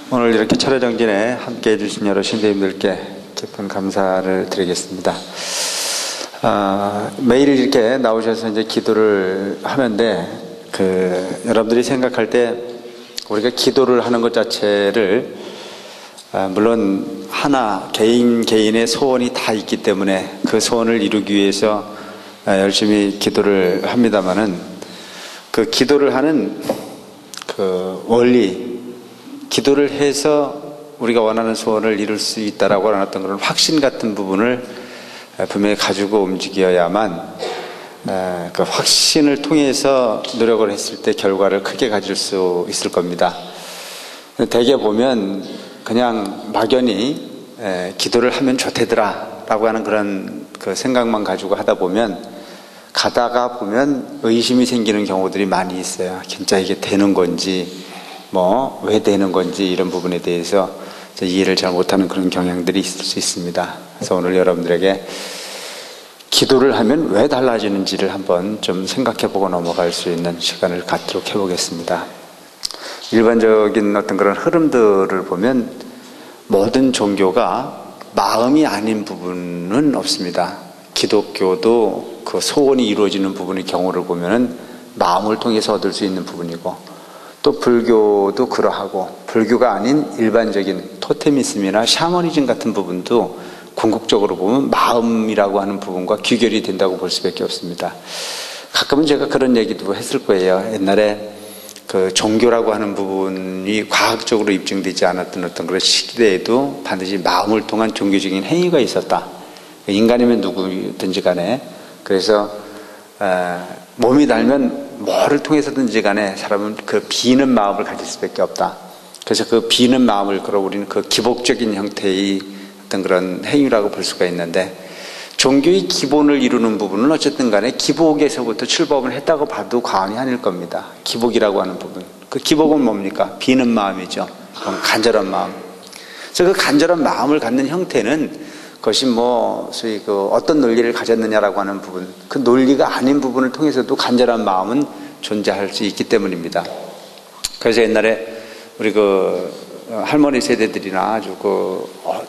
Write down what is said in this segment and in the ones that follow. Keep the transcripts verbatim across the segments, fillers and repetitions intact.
오늘 이렇게 철야정진에 함께해 주신 여러 신도님들께 깊은 감사를 드리겠습니다. 아, 매일 이렇게 나오셔서 이제 기도를 하는데, 그, 여러분들이 생각할 때 우리가 기도를 하는 것 자체를, 아, 물론 하나, 개인, 개인의 소원이 다 있기 때문에 그 소원을 이루기 위해서 아, 열심히 기도를 합니다마는, 그 기도를 하는 그 원리, 기도를 해서 우리가 원하는 소원을 이룰 수 있다라고 하는 어떤 그런 확신 같은 부분을 분명히 가지고 움직여야만 그 확신을 통해서 노력을 했을 때 결과를 크게 가질 수 있을 겁니다. 대개 보면 그냥 막연히 기도를 하면 좋대더라 라고 하는 그런 그 생각만 가지고 하다 보면, 가다가 보면 의심이 생기는 경우들이 많이 있어요. 진짜 이게 되는 건지, 뭐 왜 되는 건지, 이런 부분에 대해서 이해를 잘 못하는 그런 경향들이 있을 수 있습니다. 그래서 오늘 여러분들에게 기도를 하면 왜 달라지는지를 한번 좀 생각해보고 넘어갈 수 있는 시간을 갖도록 해보겠습니다. 일반적인 어떤 그런 흐름들을 보면 모든 종교가 마음이 아닌 부분은 없습니다. 기독교도 그 소원이 이루어지는 부분의 경우를 보면은 마음을 통해서 얻을 수 있는 부분이고, 또 불교도 그러하고, 불교가 아닌 일반적인 토테미즘이나 샤머니즘 같은 부분도 궁극적으로 보면 마음이라고 하는 부분과 귀결이 된다고 볼 수밖에 없습니다. 가끔은 제가 그런 얘기도 했을 거예요. 옛날에 그 종교라고 하는 부분이 과학적으로 입증되지 않았던 어떤 그런 시대에도 반드시 마음을 통한 종교적인 행위가 있었다. 인간이면 누구든지 간에. 그래서 어, 몸이 달면 뭐를 통해서든지 간에 사람은 그 비는 마음을 가질 수밖에 없다. 그래서 그 비는 마음을 그러 우리는 그 기복적인 형태의 어떤 그런 행위라고 볼 수가 있는데, 종교의 기본을 이루는 부분은 어쨌든 간에 기복에서부터 출범을 했다고 봐도 과언이 아닐 겁니다. 기복이라고 하는 부분. 그 기복은 뭡니까? 비는 마음이죠. 간절한 마음. 그래서 그 간절한 마음을 갖는 형태는 그것이 뭐 소위 그 어떤 논리를 가졌느냐라고 하는 부분, 그 논리가 아닌 부분을 통해서도 간절한 마음은 존재할 수 있기 때문입니다. 그래서 옛날에 우리 그 할머니 세대들이나 아주 그 어,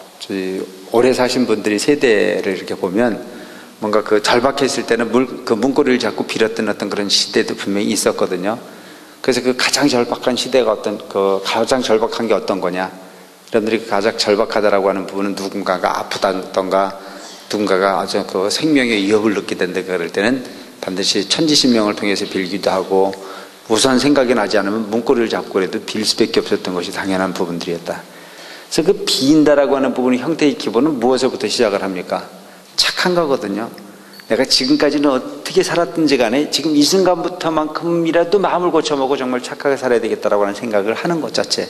오래 사신 분들이 세대를 이렇게 보면 뭔가 그 절박했을 때는 물, 그 문고리를 잡고 빌었던 어떤 그런 시대도 분명히 있었거든요. 그래서 그 가장 절박한 시대가 어떤, 그 가장 절박한 게 어떤 거냐? 여러분들이 가장 절박하다라고 하는 부분은 누군가가 아프다던가, 누군가가 아주 그 생명의 위협을 느끼게 된다 그럴 때는 반드시 천지신명을 통해서 빌기도 하고, 우선 생각이 나지 않으면 문고리를 잡고라도 빌 수밖에 없었던 것이 당연한 부분들이었다. 그래서 그 비인다라고 하는 부분의 형태의 기본은 무엇에서부터 시작을 합니까? 착한 거거든요. 내가 지금까지는 어떻게 살았든지 간에 지금 이 순간부터만큼이라도 마음을 고쳐먹고 정말 착하게 살아야 되겠다라고 하는 생각을 하는 것 자체,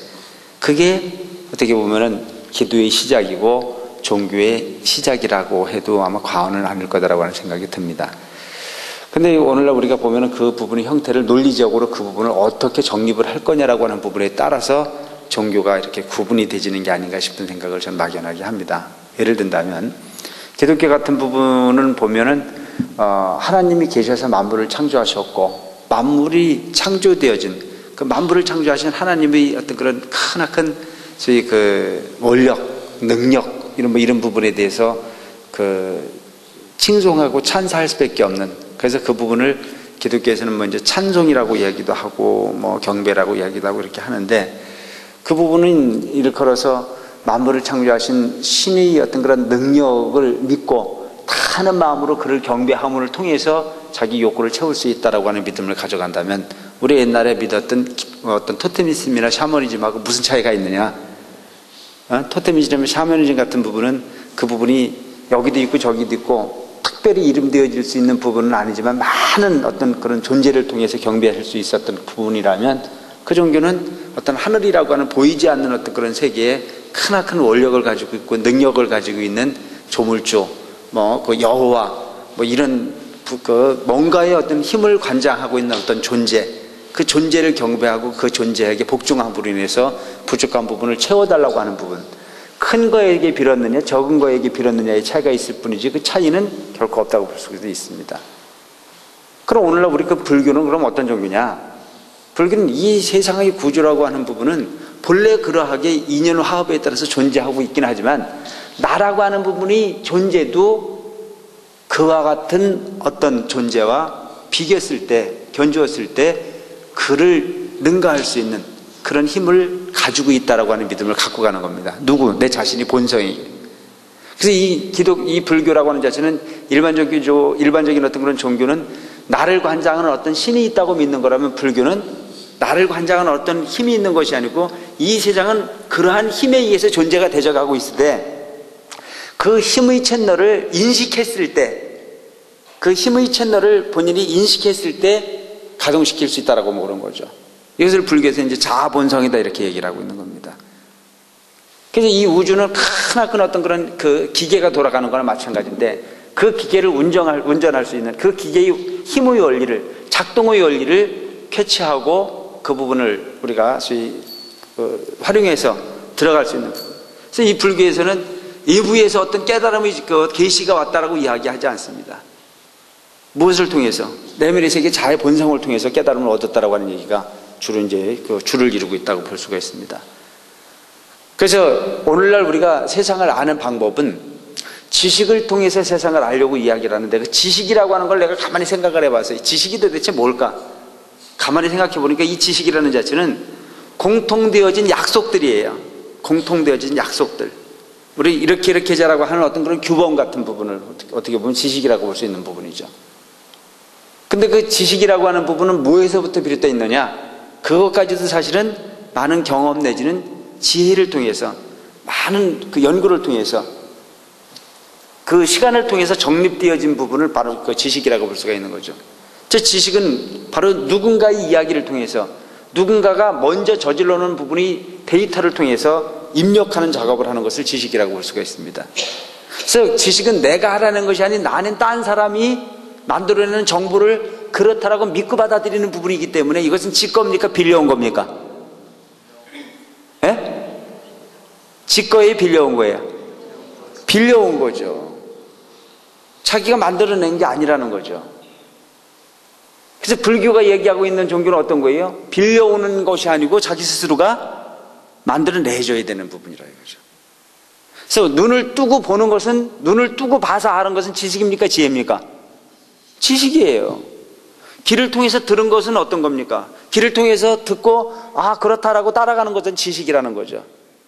그게 어떻게 보면은 기도의 시작이고 종교의 시작이라고 해도 아마 과언은 아닐 거다라고 하는 생각이 듭니다. 근데 오늘날 우리가 보면은 그 부분의 형태를 논리적으로 그 부분을 어떻게 정립을 할 거냐라고 하는 부분에 따라서 종교가 이렇게 구분이 되지는 게 아닌가 싶은 생각을 저는 막연하게 합니다. 예를 든다면 기독교 같은 부분은 보면은 어, 하나님이 계셔서 만물을 창조하셨고, 만물이 창조되어진 그 만물을 창조하신 하나님의 어떤 그런 크나큰 저희 그 원력, 능력, 이런 뭐 이런 부분에 대해서 그 칭송하고 찬사할 수밖에 없는, 그래서 그 부분을 기독교에서는 뭐 이제 찬송이라고 이야기도 하고 뭐 경배라고 이야기도 하고 이렇게 하는데, 그 부분은 일컬어서 만물을 창조하신 신의 어떤 그런 능력을 믿고 다하는 마음으로 그를 경배함을 통해서 자기 욕구를 채울 수 있다라고 하는 믿음을 가져간다면, 우리 옛날에 믿었던 어떤 토테미즘이나 샤머니즘하고 무슨 차이가 있느냐? 어? 토테미즘이나 샤머니즘 같은 부분은 그 부분이 여기도 있고 저기도 있고 특별히 이름되어질 수 있는 부분은 아니지만 많은 어떤 그런 존재를 통해서 경배할 수 있었던 부분이라면, 그 종교는 어떤 하늘이라고 하는 보이지 않는 어떤 그런 세계에 크나큰 원력을 가지고 있고 능력을 가지고 있는 조물주, 뭐 그 여호와, 뭐 이런 그 뭔가의 어떤 힘을 관장하고 있는 어떤 존재, 그 존재를 경배하고 그 존재에게 복종함으로 인해서 부족한 부분을 채워달라고 하는 부분, 큰 거에게 빌었느냐 적은 거에게 빌었느냐의 차이가 있을 뿐이지 그 차이는 결코 없다고 볼 수도 있습니다. 그럼 오늘날 우리 그 불교는 그럼 어떤 종교냐? 불교는 이 세상의 구조라고 하는 부분은 본래 그러하게 인연 화합에 따라서 존재하고 있긴 하지만 나라고 하는 부분이 존재도 그와 같은 어떤 존재와 비겼을 때, 견주었을 때 그를 능가할 수 있는 그런 힘을 가지고 있다라고 하는 믿음을 갖고 가는 겁니다. 누구? 내 자신이 본성이. 그래서 이 기독, 이 불교라고 하는 자체는 일반적인, 일반적인 어떤 그런 종교는 나를 관장하는 어떤 신이 있다고 믿는 거라면, 불교는 나를 관장하는 어떤 힘이 있는 것이 아니고 이 세상은 그러한 힘에 의해서 존재가 되져가고 있을 때 그 힘의 채널을 인식했을 때, 그 힘의 채널을 본인이 인식했을 때 가동시킬 수 있다라고 뭐 그런 거죠. 이것을 불교에서 이제 자아본성이다 이렇게 얘기를 하고 있는 겁니다. 그래서 이 우주는 크나큰 어떤 그런 그 기계가 돌아가는 거나 마찬가지인데, 그 기계를 운전할, 운전할 수 있는 그 기계의 힘의 원리를, 작동의 원리를 캐치하고 그 부분을 우리가 소위 그 활용해서 들어갈 수 있는 부분. 그래서 이 불교에서는 일부에서 어떤 깨달음의 그 계시가 왔다라고 이야기하지 않습니다. 무엇을 통해서? 내면의 세계 자의 본성을 통해서 깨달음을 얻었다라고 하는 얘기가 주로 이제 그 줄을 이루고 있다고 볼 수가 있습니다. 그래서 오늘날 우리가 세상을 아는 방법은 지식을 통해서 세상을 알려고 이야기를 하는데, 그 지식이라고 하는 걸 내가 가만히 생각을 해봐서 지식이 도대체 뭘까? 가만히 생각해 보니까 이 지식이라는 자체는 공통되어진 약속들이에요. 공통되어진 약속들. 우리 이렇게 이렇게 자라고 하는 어떤 그런 규범 같은 부분을 어떻게 보면 지식이라고 볼 수 있는 부분이죠. 근데 그 지식이라고 하는 부분은 무엇에서부터 비롯되어 있느냐? 그것까지도 사실은 많은 경험 내지는 지혜를 통해서, 많은 그 연구를 통해서, 그 시간을 통해서 정립되어진 부분을 바로 그 지식이라고 볼 수가 있는 거죠. 저 지식은 바로 누군가의 이야기를 통해서, 누군가가 먼저 저질러 놓은 부분이 데이터를 통해서 입력하는 작업을 하는 것을 지식이라고 볼 수가 있습니다. 그래서 지식은 내가 하라는 것이 아닌 나는 딴 사람이 만들어내는 정보를 그렇다라고 믿고 받아들이는 부분이기 때문에 이것은 지 겁니까? 빌려온 겁니까? 예? 지 거에 빌려온 거예요. 빌려온 거죠. 자기가 만들어낸 게 아니라는 거죠. 그래서 불교가 얘기하고 있는 종교는 어떤 거예요? 빌려오는 것이 아니고 자기 스스로가 만들어내줘야 되는 부분이라 이거죠. 그래서 눈을 뜨고 보는 것은, 눈을 뜨고 봐서 아는 것은 지식입니까? 지혜입니까? 지식이에요. 귀를 통해서 들은 것은 어떤 겁니까? 귀를 통해서 듣고 아 그렇다라고 따라가는 것은 지식이라는 거죠.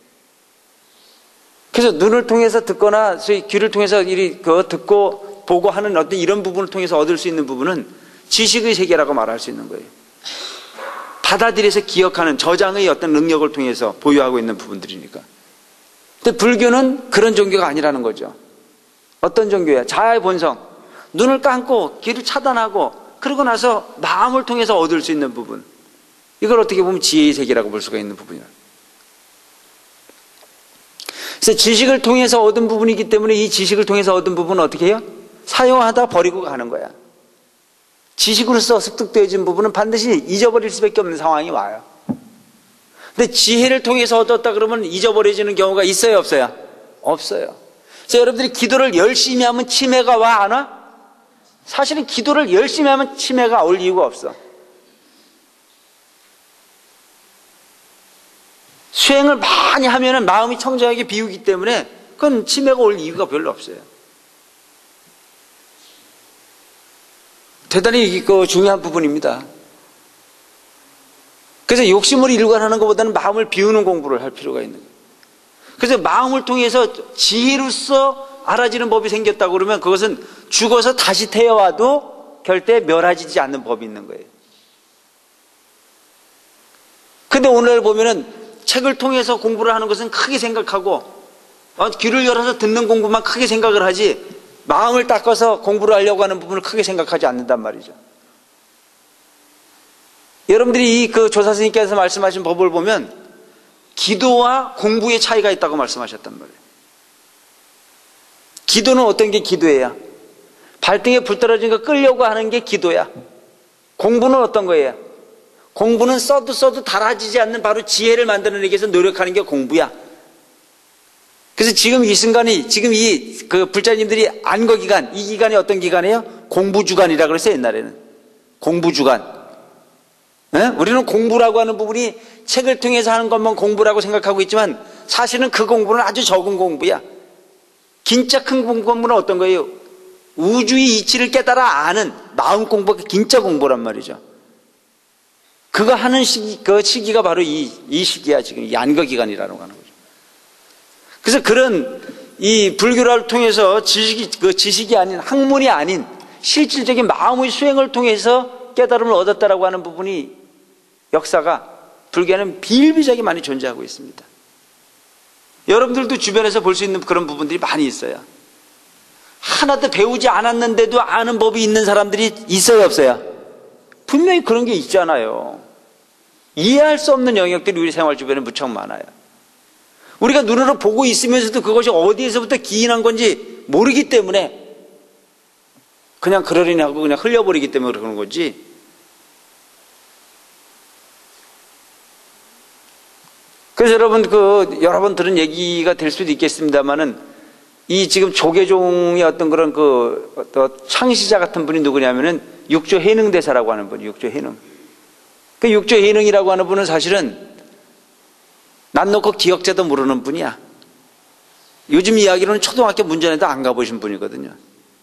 그래서 눈을 통해서 듣거나 귀를 통해서 이리 그 듣고 보고 하는 어떤 이런 부분을 통해서 얻을 수 있는 부분은 지식의 세계라고 말할 수 있는 거예요. 받아들여서 기억하는 저장의 어떤 능력을 통해서 보유하고 있는 부분들이니까. 근데 불교는 그런 종교가 아니라는 거죠. 어떤 종교야? 자아의 본성. 눈을 감고 귀를 차단하고 그러고 나서 마음을 통해서 얻을 수 있는 부분. 이걸 어떻게 보면 지혜의 세계라고 볼 수가 있는 부분이에요. 그래서 지식을 통해서 얻은 부분이기 때문에 이 지식을 통해서 얻은 부분은 어떻게 해요? 사용하다 버리고 가는 거야. 지식으로서 습득되어진 부분은 반드시 잊어버릴 수밖에 없는 상황이 와요. 근데 지혜를 통해서 얻었다 그러면 잊어버려지는 경우가 있어요, 없어요? 없어요. 그래서 여러분들이 기도를 열심히 하면 치매가 와, 안 와? 사실은 기도를 열심히 하면 치매가 올 이유가 없어. 수행을 많이 하면 마음이 청정하게 비우기 때문에 그건 치매가 올 이유가 별로 없어요. 대단히 그 중요한 부분입니다. 그래서 욕심을 일관하는 것보다는 마음을 비우는 공부를 할 필요가 있는 거예요. 그래서 마음을 통해서 지혜로서 알아지는 법이 생겼다고 그러면 그것은 죽어서 다시 태어와도 결대 멸하지 않는 법이 있는 거예요. 근데 오늘 보면은 책을 통해서 공부를 하는 것은 크게 생각하고 어, 귀를 열어서 듣는 공부만 크게 생각을 하지 마음을 닦아서 공부를 하려고 하는 부분을 크게 생각하지 않는단 말이죠. 여러분들이 이 그 조사 선생님께서 말씀하신 법을 보면 기도와 공부의 차이가 있다고 말씀하셨단 말이에요. 기도는 어떤 게 기도예요? 발등에 불 떨어진 거 끌려고 하는 게 기도야. 공부는 어떤 거예요? 공부는 써도 써도 달아지지 않는 바로 지혜를 만들어내기 위해서 노력하는 게 공부야. 그래서 지금 이 순간이, 지금 이 그 불자님들이 안거 기간, 이 기간이 어떤 기간이에요? 공부 주간이라고 그랬어요, 옛날에는. 공부 주간. 예? 우리는 공부라고 하는 부분이 책을 통해서 하는 것만 공부라고 생각하고 있지만 사실은 그 공부는 아주 적은 공부야. 진짜 큰 공부는 어떤 거예요? 우주의 이치를 깨달아 아는 마음 공부가 진짜 공부란 말이죠. 그거 하는 시기, 그 시기가 바로 이, 이 시기야. 지금 양거 기간이라고 하는 거죠. 그래서 그런 이 불교를 통해서 지식이, 그 지식이 아닌 학문이 아닌 실질적인 마음의 수행을 통해서 깨달음을 얻었다라고 하는 부분이 역사가 불교에는 비일비재하게 많이 존재하고 있습니다. 여러분들도 주변에서 볼 수 있는 그런 부분들이 많이 있어요. 하나도 배우지 않았는데도 아는 법이 있는 사람들이 있어요, 없어요? 분명히 그런 게 있잖아요. 이해할 수 없는 영역들이 우리 생활 주변에 무척 많아요. 우리가 눈으로 보고 있으면서도 그것이 어디에서부터 기인한 건지 모르기 때문에 그냥 그러려니 하고 그냥 흘려버리기 때문에 그러는 거지. 그래서 여러분, 그, 여러 번 들은 얘기가 될 수도 있겠습니다만은 이 지금 조계종의 어떤 그런 그, 어떤 창시자 같은 분이 누구냐면은 육조 해능대사라고 하는 분이 육조 해능. 그 육조 해능이라고 하는 분은 사실은 난 놓고 기억자도 모르는 분이야. 요즘 이야기로는 초등학교 문전에도 안 가보신 분이거든요.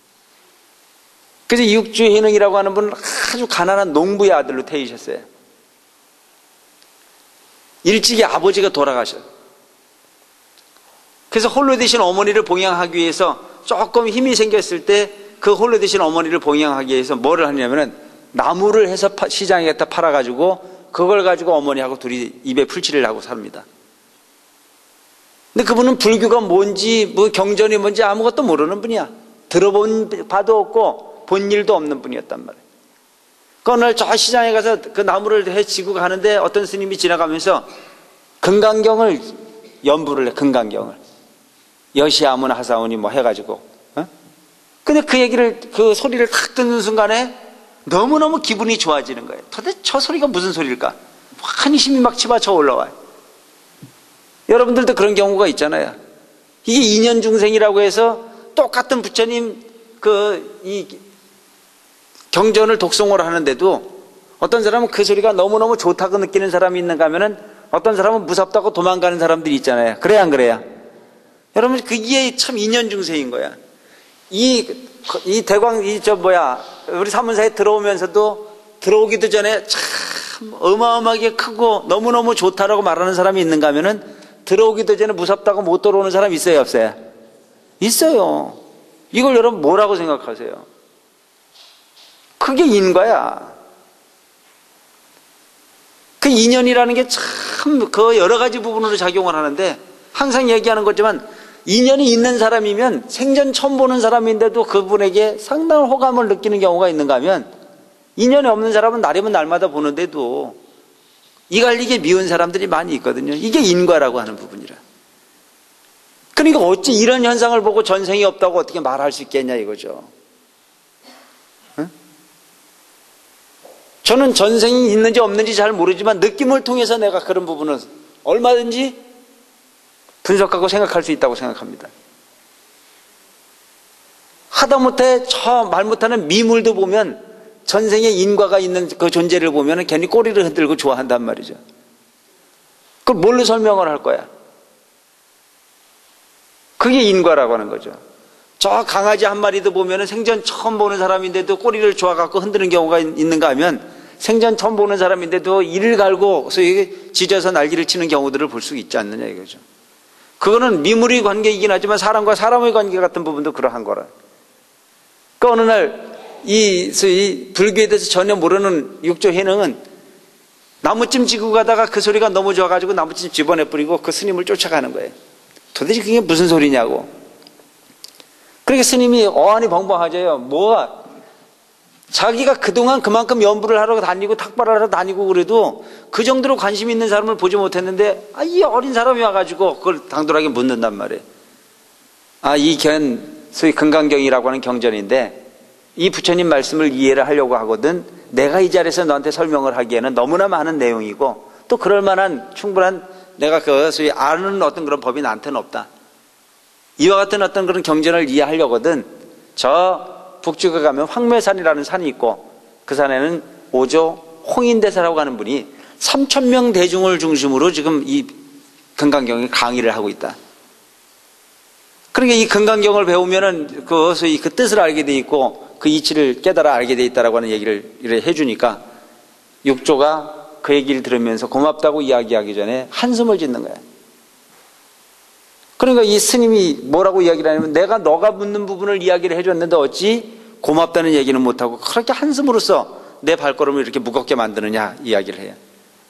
그래서 육조 해능이라고 하는 분은 아주 가난한 농부의 아들로 태어나셨어요. 일찍이 아버지가 돌아가셔요. 그래서 홀로 되신 어머니를 봉양하기 위해서 조금 힘이 생겼을 때 그 홀로 되신 어머니를 봉양하기 위해서 뭐를 하냐면은 나무를 해서 파, 시장에 갖다 팔아가지고 그걸 가지고 어머니하고 둘이 입에 풀칠을 하고 삽니다. 근데 그분은 불교가 뭔지 뭐 경전이 뭔지 아무것도 모르는 분이야. 들어본 바도 없고 본 일도 없는 분이었단 말이에요. 그 어느 날 저 시장에 가서 그 나무를 해치고 가는데 어떤 스님이 지나가면서 금강경을 연부를 해. 금강경을 여시아문 하사오니 뭐 해가지고 어? 근데 그 얘기를 그 소리를 탁 듣는 순간에 너무너무 기분이 좋아지는 거예요. 도대체 저 소리가 무슨 소리일까? 한심이 막 치받쳐 올라와요. 여러분들도 그런 경우가 있잖아요. 이게 인연중생이라고 해서 똑같은 부처님 그 이 경전을 독송을 하는데도 어떤 사람은 그 소리가 너무너무 좋다고 느끼는 사람이 있는가 하면은 어떤 사람은 무섭다고 도망가는 사람들이 있잖아요. 그래야 안 그래요? 여러분, 그게 참 인연중생인 거야. 이, 이 대광, 이 저 뭐야, 우리 사문사에 들어오면서도 들어오기도 전에 참 어마어마하게 크고 너무너무 좋다라고 말하는 사람이 있는가 하면은 들어오기도 전에 무섭다고 못 들어오는 사람이 있어요, 없어요? 있어요. 이걸 여러분 뭐라고 생각하세요? 그게 인과야. 그 인연이라는 게 참 그 여러 가지 부분으로 작용을 하는데 항상 얘기하는 거지만 인연이 있는 사람이면 생전 처음 보는 사람인데도 그분에게 상당한 호감을 느끼는 경우가 있는가 하면 인연이 없는 사람은 날이면 날마다 보는데도 이갈리게 미운 사람들이 많이 있거든요. 이게 인과라고 하는 부분이라. 그러니까 어찌 이런 현상을 보고 전생이 없다고 어떻게 말할 수 있겠냐 이거죠. 응? 저는 전생이 있는지 없는지 잘 모르지만 느낌을 통해서 내가 그런 부분은 얼마든지 분석하고 생각할 수 있다고 생각합니다. 하다못해 저 말 못하는 미물도 보면 전생에 인과가 있는 그 존재를 보면 괜히 꼬리를 흔들고 좋아한단 말이죠. 그걸 뭘로 설명을 할 거야? 그게 인과라고 하는 거죠. 저 강아지 한 마리도 보면 생전 처음 보는 사람인데도 꼬리를 좋아갖고 흔드는 경우가 있는가 하면 생전 처음 보는 사람인데도 이를 갈고 소위 짖어서 날개를 치는 경우들을 볼 수 있지 않느냐 이거죠. 그거는 미물의 관계이긴 하지만 사람과 사람의 관계 같은 부분도 그러한 거라. 그 어느 날 이 소위 불교에 대해서 전혀 모르는 육조 해능은 나무찜 지고 가다가 그 소리가 너무 좋아가지고 나무찜 집어내버리고 그 스님을 쫓아가는 거예요. 도대체 그게 무슨 소리냐고. 그러니까 스님이 어안이 벙벙하져요. 뭐가 자기가 그동안 그만큼 연부를 하러 다니고 탁발을 하러 다니고 그래도 그 정도로 관심 있는 사람을 보지 못했는데 아, 이 어린 사람이 와가지고 그걸 당돌하게 묻는단 말이에요. 아, 이 견 소위 금강경이라고 하는 경전인데 이 부처님 말씀을 이해를 하려고 하거든 내가 이 자리에서 너한테 설명을 하기에는 너무나 많은 내용이고 또 그럴 만한 충분한 내가 그 소위 아는 어떤 그런 법이 나한테는 없다. 이와 같은 어떤 그런 경전을 이해하려거든 저 북쪽에 가면 황매산이라는 산이 있고 그 산에는 오조 홍인대사라고 하는 분이 삼천 명 대중을 중심으로 지금 이 금강경의 강의를 하고 있다. 그러니까 이 금강경을 배우면은 그 소위 그 뜻을 알게 돼 있고 그 이치를 깨달아 알게 돼 있다라고 하는 얘기를 해주니까 육조가 그 얘기를 들으면서 고맙다고 이야기하기 전에 한숨을 짓는 거야. 그러니까 이 스님이 뭐라고 이야기를 하냐면 내가 너가 묻는 부분을 이야기를 해줬는데 어찌 고맙다는 얘기는 못하고 그렇게 한숨으로써 내 발걸음을 이렇게 무겁게 만드느냐 이야기를 해요.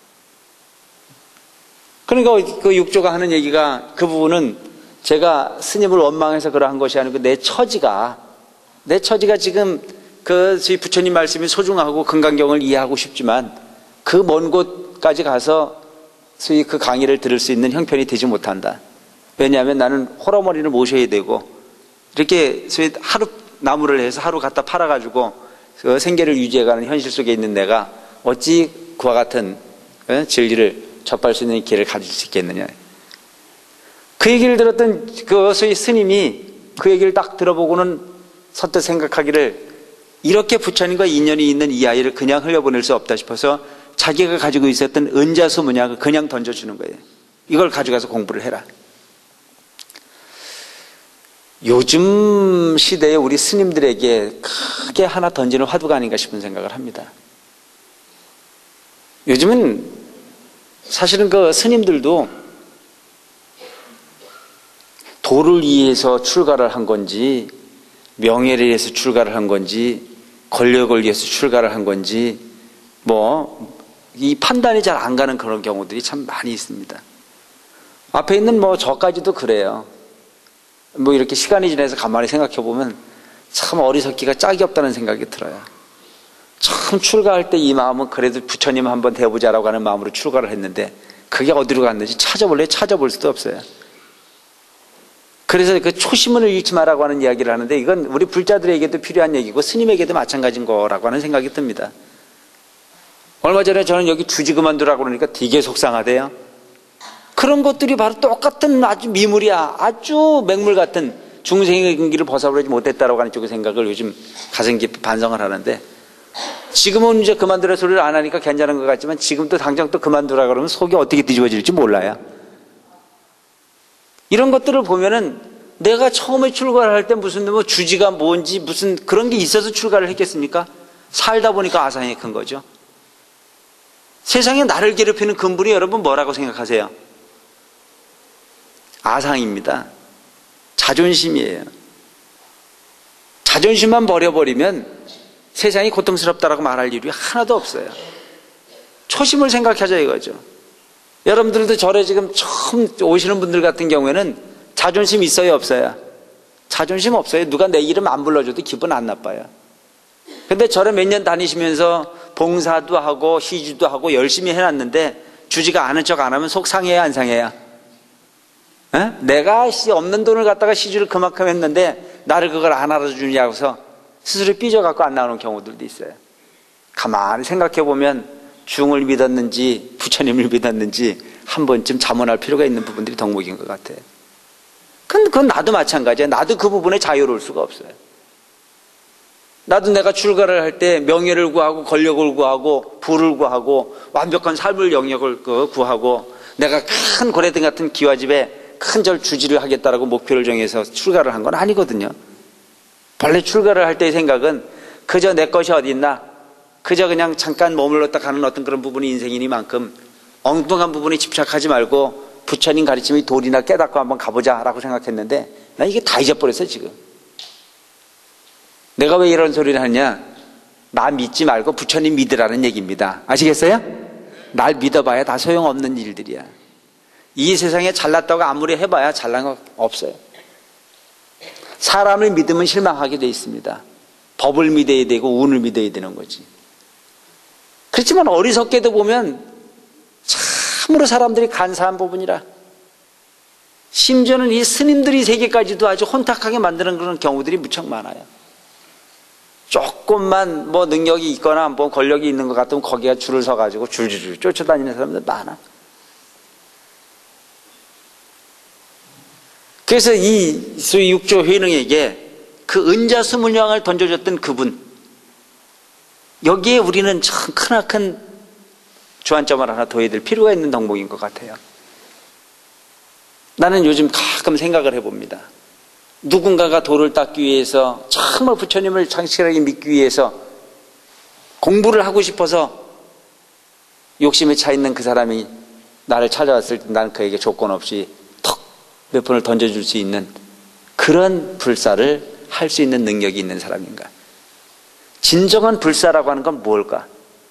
그러니까 그 육조가 하는 얘기가 그 부분은 제가 스님을 원망해서 그러한 것이 아니고 내 처지가 내 처지가 지금 그 부처님 말씀이 소중하고 금강경을 이해하고 싶지만 그 먼 곳까지 가서 소위 그 강의를 들을 수 있는 형편이 되지 못한다. 왜냐하면 나는 호러머니를 모셔야 되고 이렇게 소위 하루 나무를 해서 하루 갖다 팔아가지고 그 생계를 유지해가는 현실 속에 있는 내가 어찌 그와 같은 진리를 접할 수 있는 기회를 가질 수 있겠느냐. 그 얘기를 들었던 그 소위 스님이 그 얘기를 딱 들어보고는 선뜻 생각하기를 이렇게 부처님과 인연이 있는 이 아이를 그냥 흘려보낼 수 없다 싶어서 자기가 가지고 있었던 은자수 문약을 그냥 던져주는 거예요. 이걸 가져가서 공부를 해라. 요즘 시대에 우리 스님들에게 크게 하나 던지는 화두가 아닌가 싶은 생각을 합니다. 요즘은 사실은 그 스님들도 도를 위해서 출가를 한 건지 명예를 위해서 출가를 한 건지 권력을 위해서 출가를 한 건지 뭐 이 판단이 잘 안 가는 그런 경우들이 참 많이 있습니다. 앞에 있는 뭐 저까지도 그래요. 뭐 이렇게 시간이 지나서 가만히 생각해 보면 참 어리석기가 짝이 없다는 생각이 들어요. 처음 출가할 때 이 마음은 그래도 부처님 한번 대보자라고 하는 마음으로 출가를 했는데 그게 어디로 갔는지 찾아볼래? 찾아볼 수도 없어요. 그래서 그 초심을 잃지 마라고 하는 이야기를 하는데 이건 우리 불자들에게도 필요한 얘기고 스님에게도 마찬가지인 거라고 하는 생각이 듭니다. 얼마 전에 저는 여기 주지 그만두라고 그러니까 되게 속상하대요. 그런 것들이 바로 똑같은 아주 미물이야. 아주 맹물 같은 중생의 근기를 벗어버리지 못했다라고 하는 쪽의 생각을 요즘 가슴 깊이 반성을 하는데 지금은 이제 그만두라 소리를 안 하니까 괜찮은 것 같지만 지금 또 당장 또 그만두라 그러면 속이 어떻게 뒤집어질지 몰라요. 이런 것들을 보면은 내가 처음에 출가를 할 때 무슨 뭐 주지가 뭔지 무슨 그런 게 있어서 출가를 했겠습니까? 살다 보니까 아상이 큰 거죠. 세상에 나를 괴롭히는 근본이 여러분 뭐라고 생각하세요? 아상입니다. 자존심이에요. 자존심만 버려버리면 세상이 고통스럽다라고 말할 일이 하나도 없어요. 초심을 생각하자 이거죠. 여러분들도 절에 지금 처음 오시는 분들 같은 경우에는 자존심 있어요 없어요? 자존심 없어요. 누가 내 이름 안 불러줘도 기분 안 나빠요. 근데 절에 몇 년 다니시면서 봉사도 하고 시주도 하고 열심히 해놨는데 주지가 아는 척 안 하면 속 상해야 안 상해야? 에? 내가 없는 돈을 갖다가 시주를 그만큼 했는데 나를 그걸 안 알아주냐고 해서 스스로 삐져갖고 안 나오는 경우들도 있어요. 가만히 생각해보면 중을 믿었는지 부처님을 믿었는지 한 번쯤 자문할 필요가 있는 부분들이 덕목인 것 같아요. 근데 그건 나도 마찬가지야. 나도 그 부분에 자유로울 수가 없어요. 나도 내가 출가를 할 때 명예를 구하고 권력을 구하고 부를 구하고 완벽한 삶을 영역을 구하고 내가 큰 고래등 같은 기와집에 큰 절 주지를 하겠다라고 목표를 정해서 출가를 한 건 아니거든요. 원래 출가를 할 때의 생각은 그저 내 것이 어디 있나 그저 그냥 잠깐 머물렀다 가는 어떤 그런 부분이 인생이니만큼 엉뚱한 부분에 집착하지 말고 부처님 가르침이 도리나 깨닫고 한번 가보자라고 생각했는데 나 이게 다 잊어버렸어 지금. 내가 왜 이런 소리를 하냐? 나 믿지 말고 부처님 믿으라는 얘기입니다. 아시겠어요? 날 믿어봐야 다 소용없는 일들이야. 이 세상에 잘났다고 아무리 해봐야 잘난 거 없어요. 사람을 믿으면 실망하게 돼 있습니다. 법을 믿어야 되고 운을 믿어야 되는 거지. 그렇지만 어리석게도 보면 참으로 사람들이 간사한 부분이라 심지어는 이 스님들이 세계까지도 아주 혼탁하게 만드는 그런 경우들이 무척 많아요. 조금만 뭐 능력이 있거나 뭐 권력이 있는 것 같으면 거기가 줄을 서가지고 줄줄줄 쫓아다니는 사람들 많아. 그래서 이 소위 육조 회능에게 그 은자수문양을 던져줬던 그분, 여기에 우리는 참 크나큰 주안점을 하나 둬야 될 필요가 있는 덕목인 것 같아요. 나는 요즘 가끔 생각을 해봅니다. 누군가가 도를 닦기 위해서 정말 부처님을 장실하게 믿기 위해서 공부를 하고 싶어서 욕심에 차 있는 그 사람이 나를 찾아왔을 때 나는 그에게 조건 없이 턱 몇 번을 던져줄 수 있는 그런 불사를 할 수 있는 능력이 있는 사람인가? 진정한 불사라고 하는 건 뭘까?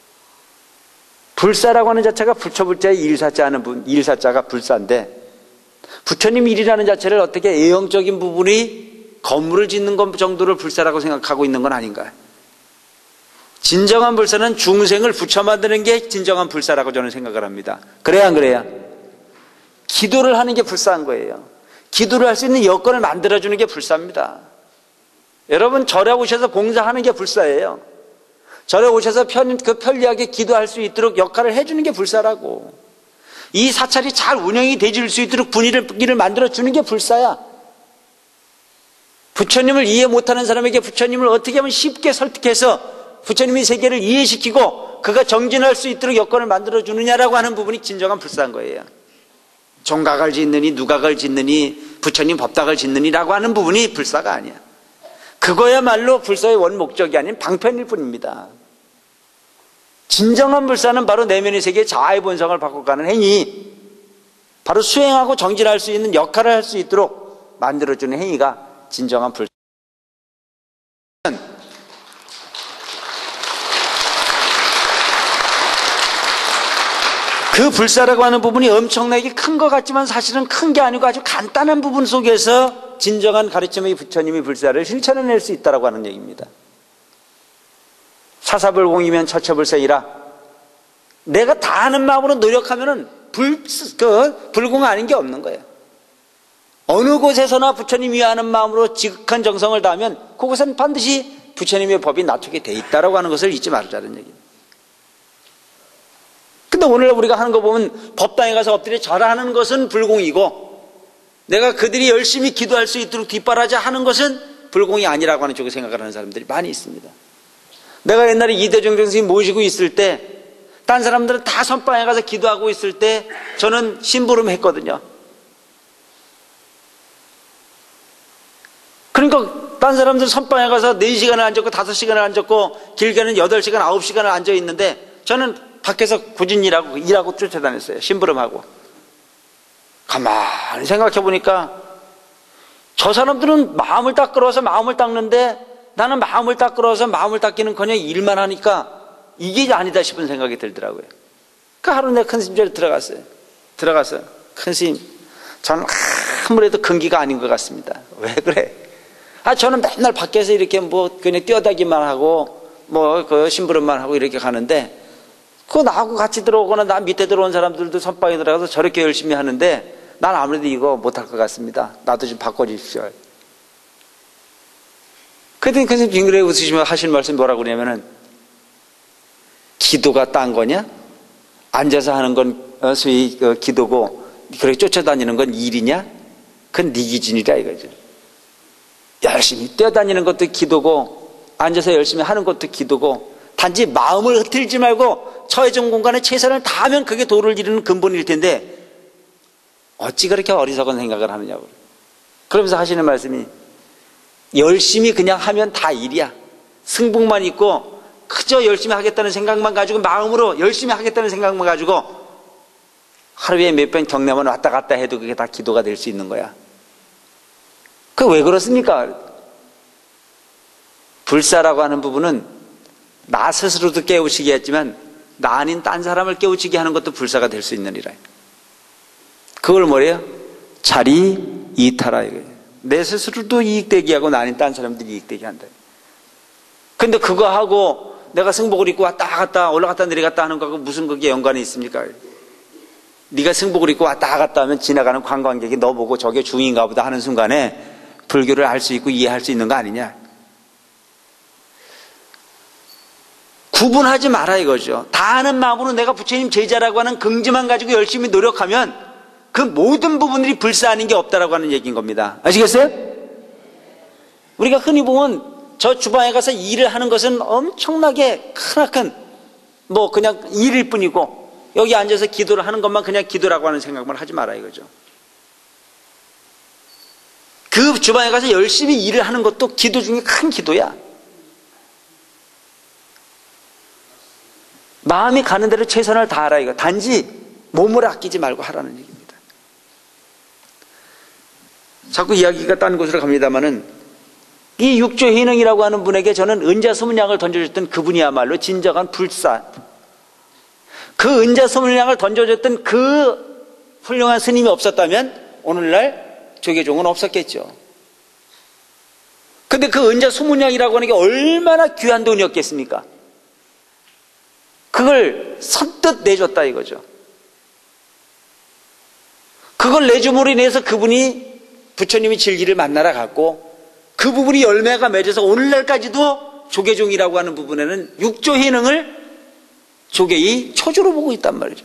불사라고 하는 자체가 부처불자의 일사자 하는 분, 일사자가 불사인데 부처님 일이라는 자체를 어떻게 애형적인 부분이 건물을 짓는 것 정도를 불사라고 생각하고 있는 건 아닌가? 진정한 불사는 중생을 부처 만드는 게 진정한 불사라고 저는 생각을 합니다. 그래야 안 그래야? 기도를 하는 게 불사한 거예요. 기도를 할 수 있는 여건을 만들어주는 게 불사입니다. 여러분 절에 오셔서 봉사하는 게 불사예요. 절에 오셔서 편, 그 편리하게 기도할 수 있도록 역할을 해주는 게 불사라고. 이 사찰이 잘 운영이 되질 수 있도록 분위기를 만들어주는 게 불사야. 부처님을 이해 못하는 사람에게 부처님을 어떻게 하면 쉽게 설득해서 부처님의 세계를 이해시키고 그가 정진할 수 있도록 여건을 만들어주느냐라고 하는 부분이 진정한 불사인 거예요. 종각을 짓느니 누각을 짓느니 부처님 법당을 짓느니라고 하는 부분이 불사가 아니야. 그거야말로 불사의 원목적이 아닌 방편일 뿐입니다. 진정한 불사는 바로 내면의 세계의 자아의 본성을 바꿔가는 행위, 바로 수행하고 정진할 수 있는 역할을 할 수 있도록 만들어주는 행위가 진정한 불사. 그 불사라고 하는 부분이 엄청나게 큰 것 같지만 사실은 큰 게 아니고 아주 간단한 부분 속에서 진정한 가르침의 부처님의 불사를 실천해낼 수 있다고 하는 얘기입니다. 사사불공이면 처처불생이라. 내가 다 아는 마음으로 노력하면은 불, 그, 불공 아닌 게 없는 거예요. 어느 곳에서나 부처님 위하는 마음으로 지극한 정성을 다하면 그곳은 반드시 부처님의 법이 나타나게 돼 있다라고 하는 것을 잊지 말자는 얘기입니다. 근데 오늘 우리가 하는 거 보면 법당에 가서 엎드려 절하는 것은 불공이고 내가 그들이 열심히 기도할 수 있도록 뒷바라지 하는 것은 불공이 아니라고 하는 쪽에 생각을 하는 사람들이 많이 있습니다. 내가 옛날에 이대종정 스님 모시고 있을 때 딴 사람들은 다 선방에 가서 기도하고 있을 때 저는 심부름 했거든요. 그러니까 딴 사람들 선방에 가서 네 시간을 앉았고 다섯 시간을 앉았고 길게는 여덟 시간, 아홉 시간을 앉아 있는데 저는 밖에서 굳은 일하고 일하고 쫓아다녔어요. 심부름하고. 가만히 생각해 보니까 저 사람들은 마음을 딱 끌어서 마음을 닦는데 나는 마음을 딱 끌어서 마음을 닦기는커녕 일만 하니까 이게 아니다 싶은 생각이 들더라고요. 그 하루 내가 큰 스님 자리에 들어갔어요. 들어가서 큰 스님, 저는 아무래도 근기가 아닌 것 같습니다. 왜 그래? 아 저는 맨날 밖에서 이렇게 뭐 그냥 뛰어다기만 하고 뭐 그 심부름만 하고 이렇게 가는데 그거 나하고 같이 들어오거나 나 밑에 들어온 사람들도 선방에 들어가서 저렇게 열심히 하는데 난 아무래도 이거 못할 것 같습니다. 나도 좀 바꿔주십시오. 그랬더니 그 선생님 빙그레 웃으시며 하실 말씀이 뭐라고 그러냐면은 기도가 딴 거냐? 앉아서 하는 건 소위 기도고 그렇게 쫓아다니는 건 일이냐? 그건 네 기준이라 이거죠. 열심히 뛰어다니는 것도 기도고 앉아서 열심히 하는 것도 기도고 단지 마음을 흐트리지 말고 처해진 공간에 최선을 다하면 그게 도를 이루는 근본일 텐데 어찌 그렇게 어리석은 생각을 하느냐고. 그러면서 하시는 말씀이 열심히 그냥 하면 다 일이야. 승복만 있고 그저 열심히 하겠다는 생각만 가지고 마음으로 열심히 하겠다는 생각만 가지고 하루에 몇 번 경례만 왔다 갔다 해도 그게 다 기도가 될 수 있는 거야. 그게 왜 그렇습니까? 불사라고 하는 부분은 나 스스로도 깨우치게 했지만 나 아닌 딴 사람을 깨우치게 하는 것도 불사가 될 수 있느니라. 그걸 뭐래요? 자리 이타라 이거예요. 내 스스로도 이익되게 하고 나 아닌 딴 사람들이 이익되게 한다. 근데 그거 하고 내가 승복을 입고 왔다 갔다 올라갔다 내려갔다 하는 거하고 무슨 그게 연관이 있습니까? 네가 승복을 입고 왔다 갔다 하면 지나가는 관광객이 너 보고 저게 중인가 보다 하는 순간에 불교를 알 수 있고 이해할 수 있는 거 아니냐? 구분하지 마라 이거죠. 다 아는 마음으로 내가 부처님 제자라고 하는 긍지만 가지고 열심히 노력하면 그 모든 부분들이 불사하는 게 없다라고 하는 얘기인 겁니다. 아시겠어요? 우리가 흔히 보면 저 주방에 가서 일을 하는 것은 엄청나게 크나큰 뭐 그냥 일일 뿐이고 여기 앉아서 기도를 하는 것만 그냥 기도라고 하는 생각만 하지 마라 이거죠. 그 주방에 가서 열심히 일을 하는 것도 기도 중에 큰 기도야. 마음이 가는 대로 최선을 다하라 이거. 단지 몸을 아끼지 말고 하라는 얘기입니다. 자꾸 이야기가 딴 곳으로 갑니다마는 이 육조 희능이라고 하는 분에게 저는 은자수문양을 던져줬던 그분이야말로 진정한 불사. 그 은자수문양을 던져줬던 그 훌륭한 스님이 없었다면 오늘날 조계종은 없었겠죠. 근데 그 은자수문양이라고 하는 게 얼마나 귀한 돈이었겠습니까? 그걸 선뜻 내줬다 이거죠. 그걸 내줌으로 인해서 그분이 부처님이 진리를 만나러 갔고 그 부분이 열매가 맺어서 오늘날까지도 조계종이라고 하는 부분에는 육조 희능을 조계의 초주로 보고 있단 말이죠.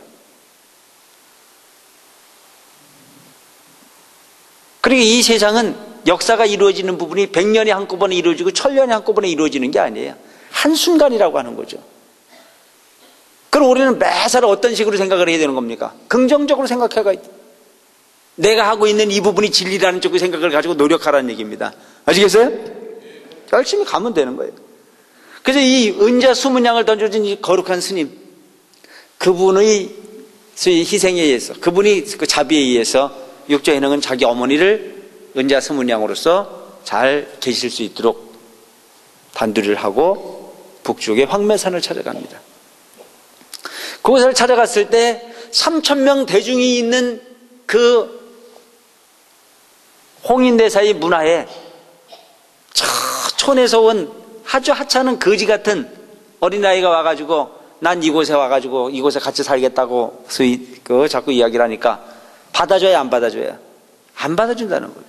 그리고 이 세상은 역사가 이루어지는 부분이 백 년이 한꺼번에 이루어지고 천년이 한꺼번에 이루어지는 게 아니에요. 한순간이라고 하는 거죠. 그럼 우리는 매사를 어떤 식으로 생각을 해야 되는 겁니까? 긍정적으로 생각해가 내가 하고 있는 이 부분이 진리라는 쪽의 생각을 가지고 노력하라는 얘기입니다. 아시겠어요? 열심히 가면 되는 거예요. 그래서 이 은자수문양을 던져준 이 거룩한 스님, 그분의 희생에 의해서, 그분이 그 자비에 의해서 육조희능은 자기 어머니를 은자수문양으로서 잘 계실 수 있도록 단두리를 하고 북쪽의 황매산을 찾아갑니다. 그곳을 찾아갔을 때 삼천 명 대중이 있는 그 홍인대사의 문화에 저 촌에서 온 아주 하찮은 거지 같은 어린아이가 와가지고 난 이곳에 와가지고 이곳에 같이 살겠다고 소위 그 자꾸 이야기를 하니까 받아줘야 안 받아줘야? 안 받아준다는 거예요.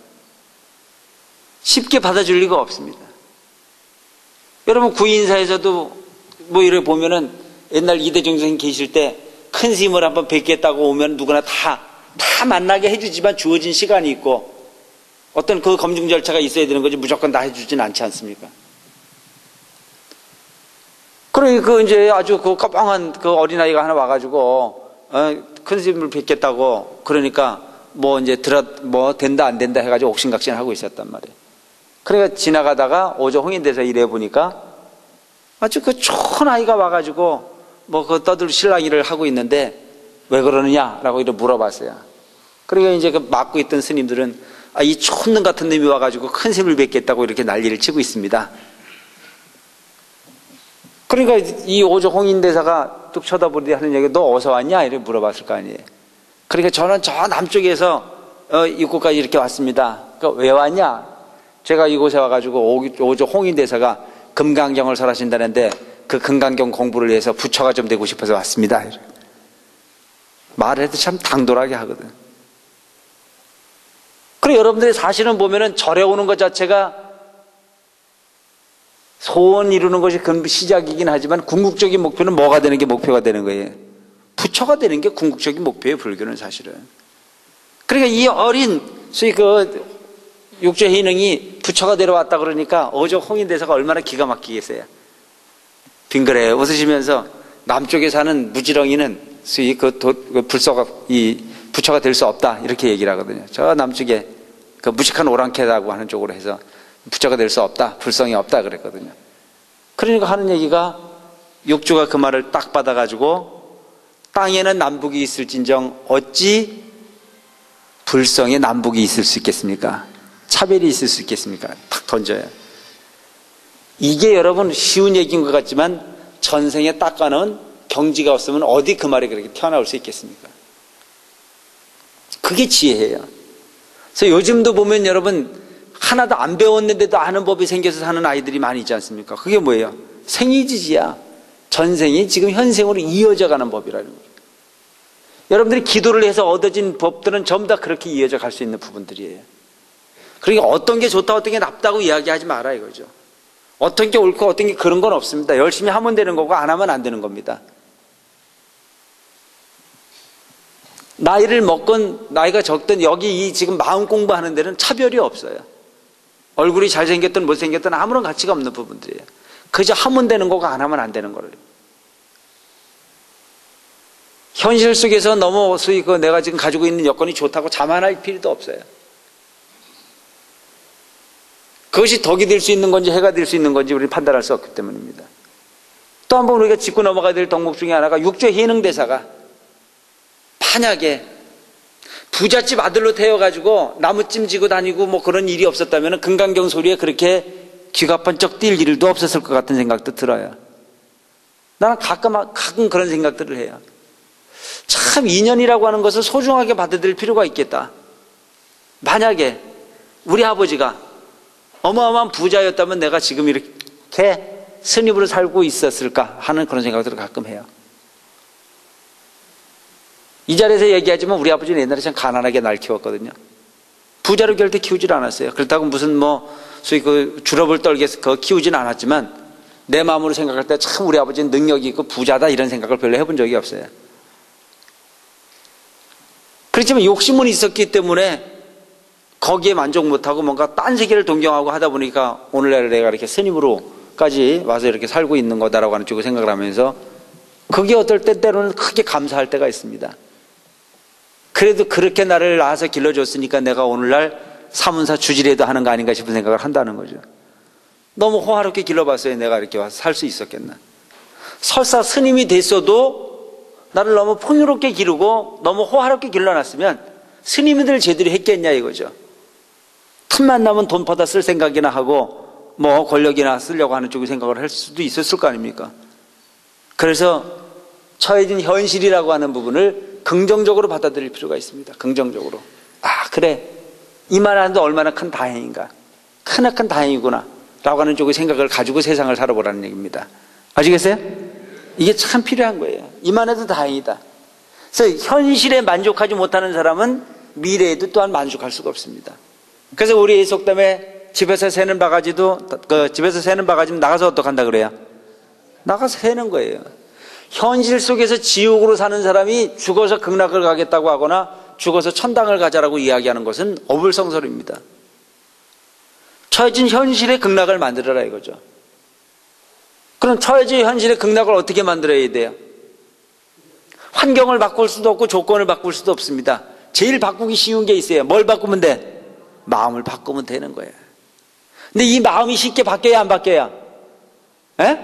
쉽게 받아줄 리가 없습니다. 여러분 구인사에서도 뭐 이렇게 보면은 옛날 이대종 선생님 계실 때 큰 스님을 한번 뵙겠다고 오면 누구나 다, 다 만나게 해주지만 주어진 시간이 있고 어떤 그 검증 절차가 있어야 되는 거지 무조건 다 해주진 않지 않습니까? 그러니 그 이제 아주 그 까방한 그 어린아이가 하나 와가지고 어, 큰 스님을 뵙겠다고 그러니까 뭐 이제 들어 뭐 된다 안 된다 해가지고 옥신각신 하고 있었단 말이에요. 그러니까 지나가다가 오조 홍인대사 일해 보니까 아주 그 촌 아이가 와가지고 뭐 그 떠들 신랑 일을 하고 있는데 왜 그러느냐라고 이렇게 물어봤어요. 그러니까 이제 그 맡고 있던 스님들은 아, 이 촌놈 같은 놈이 와가지고 큰 스님을 뵙겠다고 이렇게 난리를 치고 있습니다. 그러니까 이 오조 홍인대사가 뚝 쳐다보더니 하는 얘기, 너 어디서 왔냐? 이렇게 물어봤을 거 아니에요. 그러니까 저는 저 남쪽에서 어, 이곳까지 이렇게 왔습니다. 그러니까 왜 왔냐? 제가 이곳에 와가지고 오조 홍인대사가 금강경을 설하신다는데 그 금강경 공부를 위해서 부처가 좀 되고 싶어서 왔습니다. 말을 해도 참 당돌하게 하거든. 그리고 여러분들이 사실은 보면은 절에 오는 것 자체가 소원 이루는 것이 그 시작이긴 하지만 궁극적인 목표는 뭐가 되는 게 목표가 되는 거예요? 부처가 되는 게 궁극적인 목표예요, 불교는 사실은. 그러니까 이 어린 소위 그 육조희능이 부처가 되러왔다 그러니까 어조 홍인대사가 얼마나 기가 막히겠어요. 빙그레 웃으시면서 남쪽에 사는 무지렁이는 소위 그, 도, 그 불서가 이 부처가 될 수 없다 이렇게 얘기를 하거든요. 저 남쪽에 그 무식한 오랑캐라고 하는 쪽으로 해서 부처가 될 수 없다, 불성이 없다 그랬거든요. 그러니까 하는 얘기가 육조가 그 말을 딱 받아가지고 땅에는 남북이 있을진정 어찌 불성에 남북이 있을 수 있겠습니까? 차별이 있을 수 있겠습니까? 탁 던져요. 이게 여러분 쉬운 얘기인 것 같지만 전생에 닦아놓은 경지가 없으면 어디 그 말이 그렇게 튀어나올 수 있겠습니까? 그게 지혜예요. 그래서 요즘도 보면 여러분 하나도 안 배웠는데도 아는 법이 생겨서 사는 아이들이 많이 있지 않습니까? 그게 뭐예요? 생이지지야. 전생이 지금 현생으로 이어져 가는 법이라는 거예요. 여러분들이 기도를 해서 얻어진 법들은 전부 다 그렇게 이어져 갈 수 있는 부분들이에요. 그러니까 어떤 게 좋다 어떤 게 나쁘다고 이야기하지 마라 이거죠. 어떤 게 옳고 어떤 게 그런 건 없습니다. 열심히 하면 되는 거고 안 하면 안 되는 겁니다. 나이를 먹건 나이가 적든 여기 이 지금 마음 공부하는 데는 차별이 없어요. 얼굴이 잘생겼든 못생겼든 아무런 가치가 없는 부분들이에요. 그저 하면 되는 거고 안 하면 안 되는 거를. 현실 속에서 너무 소위 그 내가 지금 가지고 있는 여건이 좋다고 자만할 필요도 없어요. 그것이 덕이 될 수 있는 건지 해가 될 수 있는 건지 우리는 판단할 수 없기 때문입니다. 또 한 번 우리가 짚고 넘어가야 될 덕목 중에 하나가 육조 해능대사가 만약에 부잣집 아들로 태워가지고 나무찜 지고 다니고 뭐 그런 일이 없었다면 금강경 소리에 그렇게 귀가 번쩍 뛸 일도 없었을 것 같은 생각도 들어요. 나는 가끔, 가끔 그런 생각들을 해요. 참 인연이라고 하는 것을 소중하게 받아들일 필요가 있겠다. 만약에 우리 아버지가 어마어마한 부자였다면 내가 지금 이렇게 스님으로 살고 있었을까 하는 그런 생각들을 가끔 해요. 이 자리에서 얘기하지만 우리 아버지는 옛날에 참 가난하게 날 키웠거든요. 부자로 결대 키우질 않았어요. 그렇다고 무슨 뭐 소위 그 주럽을 떨게 그 키우진 않았지만 내 마음으로 생각할 때 참 우리 아버지는 능력이 있고 부자다 이런 생각을 별로 해본 적이 없어요. 그렇지만 욕심은 있었기 때문에 거기에 만족 못하고 뭔가 딴 세계를 동경하고 하다 보니까 오늘날 내가 이렇게 스님으로까지 와서 이렇게 살고 있는 거다라고 하는 쪽으로 생각을 하면서 그게 어떨 때 때로는 크게 감사할 때가 있습니다. 그래도 그렇게 나를 낳아서 길러줬으니까 내가 오늘날 사문사 주지라도 하는 거 아닌가 싶은 생각을 한다는 거죠. 너무 호화롭게 길러봤어요. 내가 이렇게 와서 살 수 있었겠나. 설사 스님이 됐어도 나를 너무 풍요롭게 기르고 너무 호화롭게 길러놨으면 스님들 제대로 했겠냐 이거죠. 틈만 나면 돈 퍼다 쓸 생각이나 하고 뭐 권력이나 쓰려고 하는 쪽에 생각을 할 수도 있었을 거 아닙니까. 그래서 처해진 현실이라고 하는 부분을 긍정적으로 받아들일 필요가 있습니다. 긍정적으로. 아 그래 이만한데 얼마나 큰 다행인가. 크나큰 다행이구나 라고 하는 쪽의 생각을 가지고 세상을 살아보라는 얘기입니다. 아시겠어요? 이게 참 필요한 거예요. 이만해도 다행이다. 그래서 현실에 만족하지 못하는 사람은 미래에도 또한 만족할 수가 없습니다. 그래서 우리 속담에 집에서 새는 바가지도 그 집에서 새는 바가지면 나가서 어떡한다 그래요? 나가서 새는 거예요. 현실 속에서 지옥으로 사는 사람이 죽어서 극락을 가겠다고 하거나 죽어서 천당을 가자라고 이야기하는 것은 어불성설입니다. 처해진 현실의 극락을 만들어라 이거죠. 그럼 처해진 현실의 극락을 어떻게 만들어야 돼요? 환경을 바꿀 수도 없고 조건을 바꿀 수도 없습니다. 제일 바꾸기 쉬운 게 있어요. 뭘 바꾸면 돼? 마음을 바꾸면 되는 거예요. 근데 이 마음이 쉽게 바뀌어야 안 바뀌어야? 에?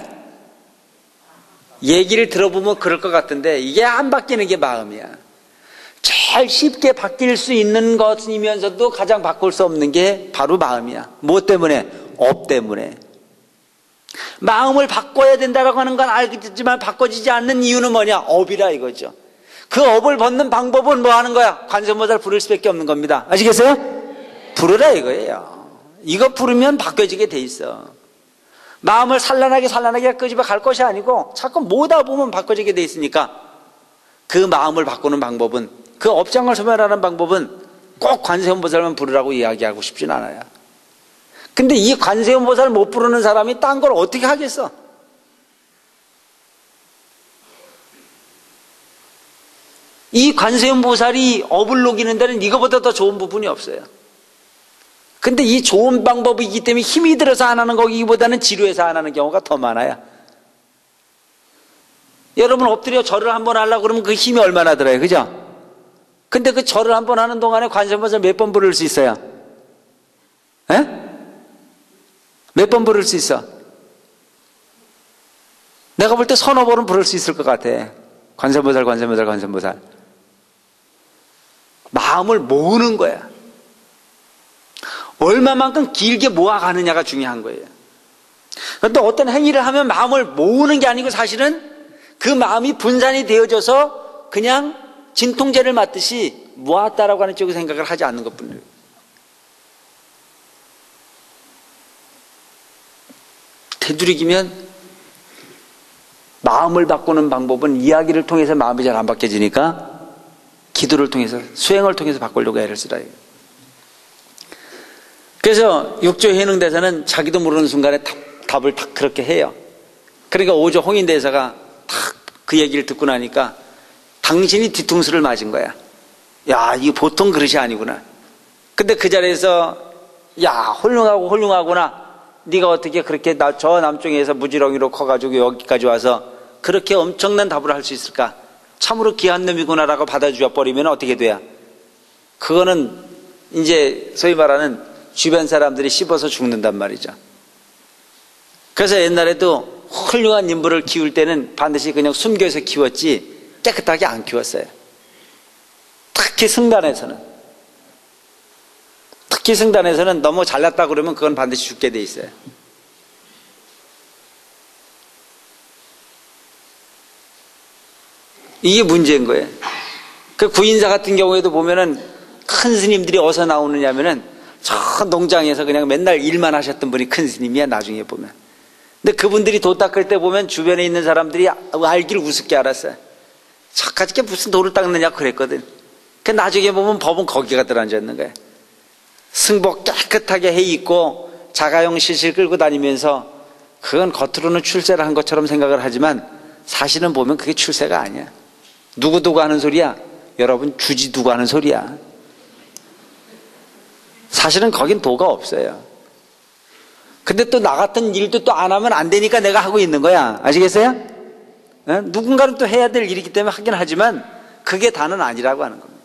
얘기를 들어보면 그럴 것 같은데 이게 안 바뀌는 게 마음이야. 제일 쉽게 바뀔 수 있는 것이면서도 가장 바꿀 수 없는 게 바로 마음이야. 뭐 때문에? 업 때문에. 마음을 바꿔야 된다고 하는 건 알겠지만 바꿔지지 않는 이유는 뭐냐? 업이라 이거죠. 그 업을 벗는 방법은 뭐 하는 거야? 관세음보살 부를 수밖에 없는 겁니다. 아시겠어요? 부르라 이거예요. 이거 부르면 바뀌어지게 돼 있어. 마음을 산란하게 산란하게 끄집어 갈 것이 아니고 자꾸 모다 보면 바꿔지게 돼 있으니까 그 마음을 바꾸는 방법은, 그 업장을 소멸하는 방법은 꼭 관세음보살만 부르라고 이야기하고 싶진 않아요. 근데 이 관세음보살 못 부르는 사람이 딴 걸 어떻게 하겠어? 이 관세음보살이 업을 녹이는 데는 이거보다 더 좋은 부분이 없어요. 근데 이 좋은 방법이기 때문에 힘이 들어서 안 하는 거기보다는 지루해서 안 하는 경우가 더 많아요. 여러분 엎드려 절을 한번 하려고 그러면 그 힘이 얼마나 들어요, 그죠? 근데 그 절을 한번 하는 동안에 관세음보살 몇 번 부를 수 있어요? 에? 몇 번 부를 수 있어? 내가 볼 때 서너 번은 부를 수 있을 것 같아. 관세음보살, 관세음보살, 관세음보살. 마음을 모으는 거야. 얼마만큼 길게 모아가느냐가 중요한 거예요. 그런데 어떤 행위를 하면 마음을 모으는 게 아니고 사실은 그 마음이 분산이 되어져서 그냥 진통제를 맞듯이 모았다라고 하는 쪽의 생각을 하지 않는 것뿐이에요. 되도록이면 마음을 바꾸는 방법은 이야기를 통해서 마음이 잘 안 바뀌어지니까 기도를 통해서, 수행을 통해서 바꾸려고 애를 쓰라. 그래서 육조 해능대사는 자기도 모르는 순간에 답, 답을 딱 그렇게 해요. 그러니까 오조 홍인대사가 딱 그 얘기를 듣고 나니까 당신이 뒤통수를 맞은 거야. 야, 이거 보통 그릇이 아니구나. 근데 그 자리에서 야, 훌륭하고 훌륭하구나. 네가 어떻게 그렇게 나, 저 남쪽에서 무지렁이로 커가지고 여기까지 와서 그렇게 엄청난 답을 할 수 있을까? 참으로 귀한 놈이구나라고 받아주어 버리면 어떻게 돼요? 그거는 이제 소위 말하는 주변 사람들이 씹어서 죽는단 말이죠. 그래서 옛날에도 훌륭한 인물을 키울 때는 반드시 그냥 숨겨서 키웠지 깨끗하게 안 키웠어요. 특히 승단에서는 특히 승단에서는 너무 잘났다 그러면 그건 반드시 죽게 돼 있어요. 이게 문제인 거예요. 그 구인사 같은 경우에도 보면은 큰 스님들이 어디서 나오느냐면은 저 농장에서 그냥 맨날 일만 하셨던 분이 큰 스님이야, 나중에 보면. 근데 그분들이 도 닦을 때 보면 주변에 있는 사람들이 알기를 우습게 알았어요. 저까지 게 무슨 도를 닦느냐 그랬거든. 그 나중에 보면 법은 거기가 들어앉았는 거예요. 승복 깨끗하게 해 입고 자가용 실실 끌고 다니면서 그건 겉으로는 출세를 한 것처럼 생각을 하지만 사실은 보면 그게 출세가 아니야. 누구누구 하는 소리야? 여러분 주지두고 하는 소리야. 사실은 거긴 도가 없어요. 근데 또 나 같은 일도 또 안 하면 안 되니까 내가 하고 있는 거야. 아시겠어요? 에? 누군가는 또 해야 될 일이기 때문에 하긴 하지만 그게 다는 아니라고 하는 겁니다.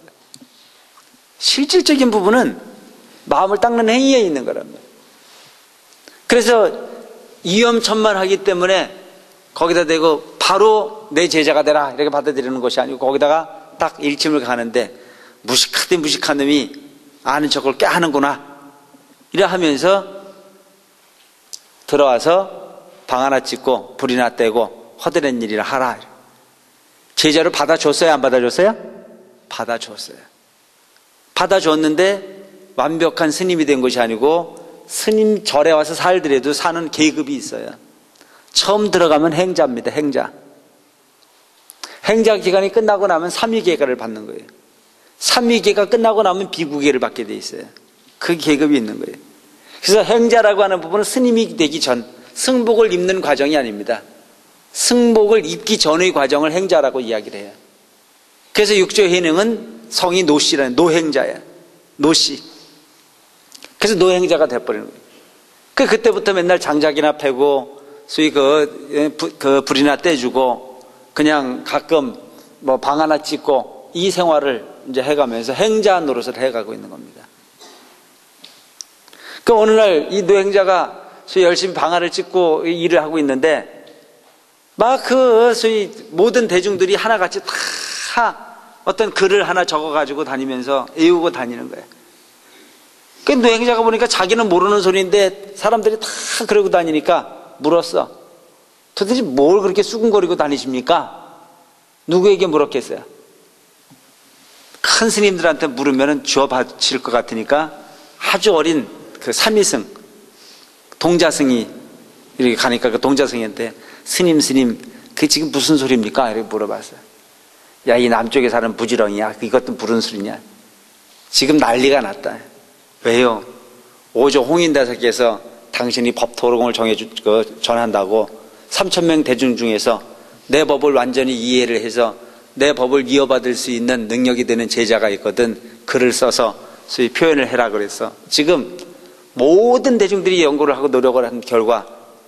실질적인 부분은 마음을 닦는 행위에 있는 거랍니다. 그래서 이염천만하기 때문에 거기다 대고 바로 내 제자가 되라 이렇게 받아들이는 것이 아니고 거기다가 딱 일침을 가는데 무식하대 무식한 놈이 아는 척을 꽤 하는구나 이래 하면서 들어와서 방 하나 찍고 불이나 떼고 허드렛 일이나 하라. 제자를 받아줬어요? 안 받아줬어요? 받아줬어요. 받아줬는데 완벽한 스님이 된 것이 아니고 스님 절에 와서 살더라도 사는 계급이 있어요. 처음 들어가면 행자입니다. 행자. 행자 기간이 끝나고 나면 삼위계가를 받는 거예요. 삼위계가 끝나고 나면 비구계를 받게 돼 있어요. 그 계급이 있는 거예요. 그래서 행자라고 하는 부분은 스님이 되기 전 승복을 입는 과정이 아닙니다. 승복을 입기 전의 과정을 행자라고 이야기를 해요. 그래서 육조 해능은 성이 노씨라는 노행자야. 노씨. 그래서 노행자가 돼버리는 거예요. 그 그때부터 맨날 장작이나 패고 소위 그, 그 불이나 떼주고 그냥 가끔 뭐 방 하나 찍고 이 생활을 이제 해가면서 행자 노릇을 해가고 있는 겁니다. 그 어느 날 이 노행자가 소위 열심히 방 하나를 찍고 일을 하고 있는데 막 그 소위 모든 대중들이 하나같이 다 어떤 글을 하나 적어가지고 다니면서 애우고 다니는 거예요. 그 노행자가 보니까 자기는 모르는 소리인데 사람들이 다 그러고 다니니까 물었어. 도대체 뭘 그렇게 수군거리고 다니십니까? 누구에게 물었겠어요? 큰 스님들한테 물으면 주워 바칠 것 같으니까 아주 어린 그 삼위승, 동자승이 이렇게 가니까 그 동자승한테 스님, 스님, 그게 지금 무슨 소리입니까? 이렇게 물어봤어요. 야, 이 남쪽에 사는 부지런이야. 이것도 무슨 소리냐? 지금 난리가 났다. 왜요? 오조 홍인대사께서 당신이 법 토록을 정해주, 그, 전한다고 삼천 명 대중 중에서 내 법을 완전히 이해를 해서 내 법을 이어받을 수 있는 능력이 되는 제자가 있거든. 글을 써서 소위 표현을 해라 그랬어. 지금 모든 대중들이 연구를 하고 노력을 한 결과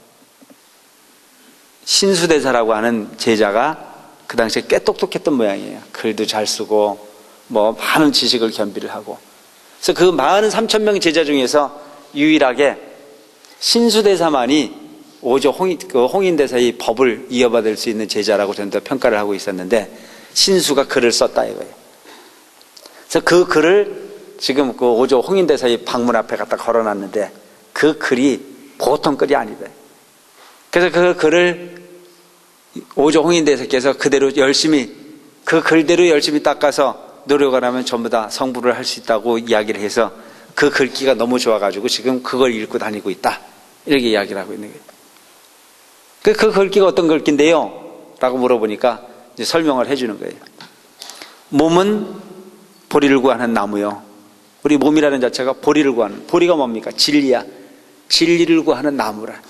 신수대사라고 하는 제자가 그 당시에 꽤 똑똑했던 모양이에요. 글도 잘 쓰고 뭐 많은 지식을 겸비를 하고. 그래서 그 많은 삼천 명 제자 중에서 유일하게 신수대사만이 오조 홍인, 그 홍인대사의 법을 이어받을 수 있는 제자라고 저는 평가를 하고 있었는데 신수가 글을 썼다 이거예요. 그래서 그 글을 지금 그 오조 홍인대사의 방문 앞에 갖다 걸어놨는데 그 글이 보통 글이 아니다. 그래서 그 글을 오조 홍인대사께서 그대로 열심히 그 글대로 열심히 닦아서 노력을 하면 전부 다 성불을 할 수 있다고 이야기를 해서 그 글귀가 너무 좋아가지고 지금 그걸 읽고 다니고 있다 이렇게 이야기를 하고 있는 거예요. 그, 그 글귀가 어떤 글귀인데요? 라고 물어보니까 이제 설명을 해주는 거예요. 몸은 보리를 구하는 나무요. 우리 몸이라는 자체가 보리를 구하는, 보리가 뭡니까? 진리야. 진리를 구하는 나무라.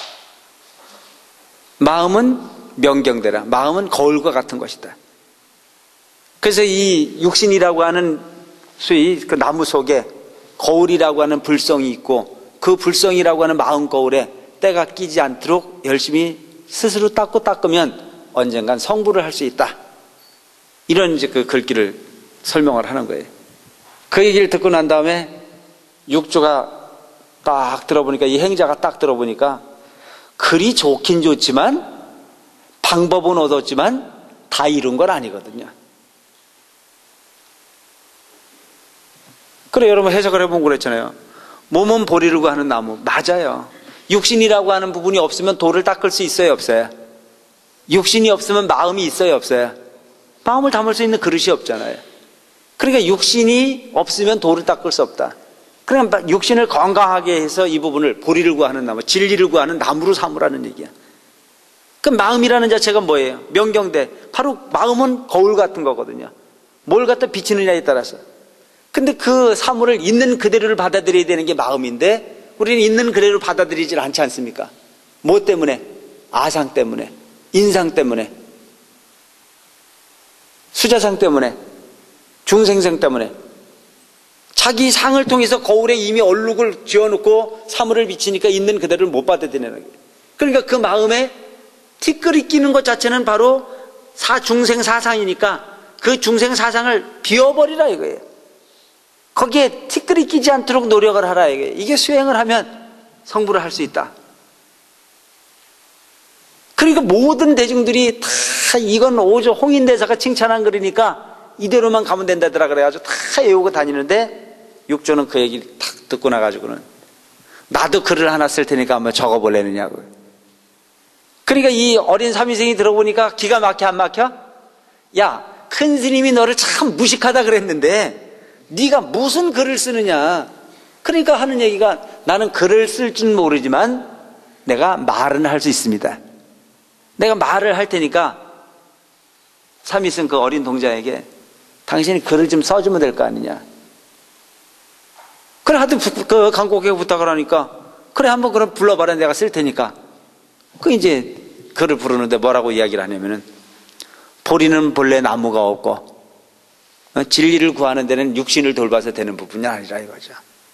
마음은 명경대라. 마음은 거울과 같은 것이다. 그래서 이 육신이라고 하는 소위 그 나무 속에 거울이라고 하는 불성이 있고 그 불성이라고 하는 마음 거울에 때가 끼지 않도록 열심히 스스로 닦고 닦으면 언젠간 성불을 할 수 있다. 이런 이제 그 글귀를 설명을 하는 거예요. 그 얘기를 듣고 난 다음에 육조가 딱 들어보니까, 이 행자가 딱 들어보니까 글이 좋긴 좋지만 방법은 얻었지만 다 이룬 건 아니거든요. 그래, 여러분 해석을 해보면 그랬잖아요. 몸은 보리라고 하는 나무. 맞아요. 육신이라고 하는 부분이 없으면 돌을 닦을 수 있어요, 없어요? 육신이 없으면 마음이 있어요, 없어요? 마음을 담을 수 있는 그릇이 없잖아요. 그러니까 육신이 없으면 돌을 닦을 수 없다. 그러니까 육신을 건강하게 해서 이 부분을 보리를 구하는 나무, 진리를 구하는 나무로 삼으라는 얘기야. 그 마음이라는 자체가 뭐예요? 명경대. 바로 마음은 거울 같은 거거든요. 뭘 갖다 비치느냐에 따라서. 근데 그 사물을 있는 그대로를 받아들여야 되는 게 마음인데 우리는 있는 그대로 받아들이질 않지 않습니까? 뭐 때문에? 아상 때문에, 인상 때문에, 수자상 때문에, 중생상 때문에. 자기 상을 통해서 거울에 이미 얼룩을 지어놓고 사물을 비치니까 있는 그대로를 못 받아들이는 거예요. 그러니까 그 마음에 티끌이 끼는 것 자체는 바로 사중생 사상이니까 그 중생 사상을 비워버리라 이거예요. 거기에 티끌이 끼지 않도록 노력을 하라 이거예요. 이게 수행을 하면 성불을 할 수 있다. 그러니까 모든 대중들이 다 이건 오조 홍인대사가 칭찬한 글이니까 이대로만 가면 된다더라 그래가지고 다 외우고 다니는데 육조는 그 얘기를 탁 듣고 나가지고는 나도 글을 하나 쓸 테니까 한번 적어볼래느냐고. 그러니까 이 어린 삼위생이 들어보니까 기가 막혀 안 막혀? 야, 큰 스님이 너를 참 무식하다 그랬는데 네가 무슨 글을 쓰느냐. 그러니까 하는 얘기가 나는 글을 쓸 줄 모르지만 내가 말은 할 수 있습니다. 내가 말을 할 테니까 삼위생 그 어린 동자에게 당신이 글을 좀 써주면 될 거 아니냐. 그래 하여튼 그 강곡에 부탁을 하니까 그래 한번 그럼 불러봐라 내가 쓸 테니까. 그 이제 글을 부르는데 뭐라고 이야기를 하냐면은 보리는 본래 나무가 없고 진리를 구하는 데는 육신을 돌봐서 되는 부분이 아니라 이거죠.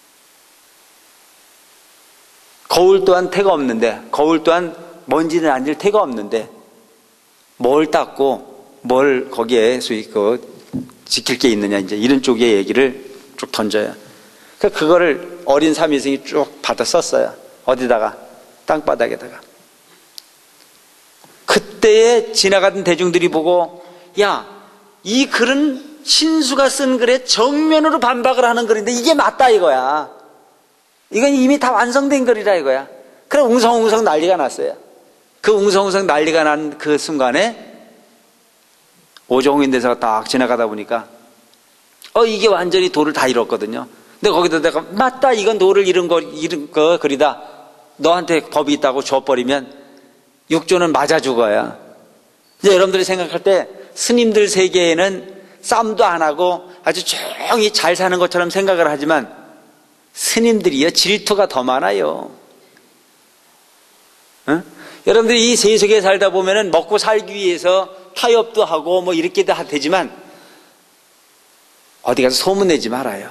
거울 또한 태가 없는데, 거울 또한 먼지는 앉을 태가 없는데 뭘 닦고 뭘 거기에 소위 그 지킬 게 있느냐, 이제 이런 쪽의 얘기를 쭉 던져요. 그러니까 그거를 어린 삼위생이 쭉 받아 썼어요. 어디다가? 땅바닥에다가. 그때에 지나가던 대중들이 보고, 야, 이 글은 신수가 쓴 글에 정면으로 반박을 하는 글인데 이게 맞다 이거야. 이건 이미 다 완성된 글이라 이거야. 그래 웅성웅성 난리가 났어요. 그 웅성웅성 난리가 난 그 순간에 오종인 대사가 딱 지나가다 보니까 어 이게 완전히 도를 다 잃었거든요. 근데 거기다 내가 맞다 이건 도를 잃은 거 잃은 거 글이다. 너한테 법이 있다고 줘버리면 육조는 맞아 죽어야. 이제 여러분들이 생각할 때 스님들 세계에는 싸움도 안 하고 아주 조용히 잘 사는 것처럼 생각을 하지만 스님들이요 질투가 더 많아요. 어? 여러분들이 이 세속에 살다 보면은 먹고 살기 위해서 타협도 하고 뭐 이렇게 다 되지만 어디 가서 소문내지 말아요.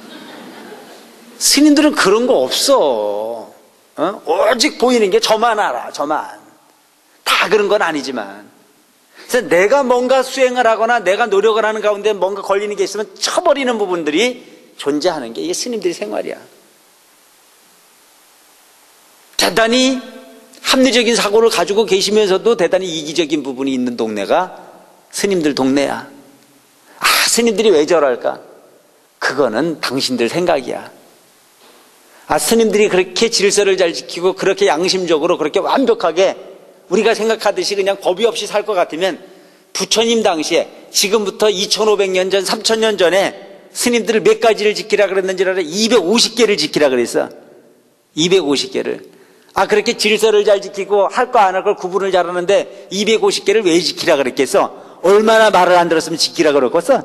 스님들은 그런 거 없어. 어? 오직 보이는 게 저만 알아. 저만. 다 그런 건 아니지만. 그래서 내가 뭔가 수행을 하거나 내가 노력을 하는 가운데 뭔가 걸리는 게 있으면 쳐버리는 부분들이 존재하는 게 이게 스님들의 생활이야. 대단히 합리적인 사고를 가지고 계시면서도 대단히 이기적인 부분이 있는 동네가 스님들 동네야. 아, 스님들이 왜 저럴까? 그거는 당신들 생각이야. 아, 스님들이 그렇게 질서를 잘 지키고 그렇게 양심적으로 그렇게 완벽하게 우리가 생각하듯이 그냥 법이 없이 살 것 같으면 부처님 당시에 지금부터 이천오백 년 전, 삼천 년 전에 스님들을 몇 가지를 지키라 그랬는지 알아? 이백오십 개를 지키라 그랬어. 이백오십 개를. 아, 그렇게 질서를 잘 지키고 할 거 안 할 걸 구분을 잘하는데 이백오십 개를 왜 지키라 그랬겠어? 얼마나 말을 안 들었으면 지키라 그랬겠어?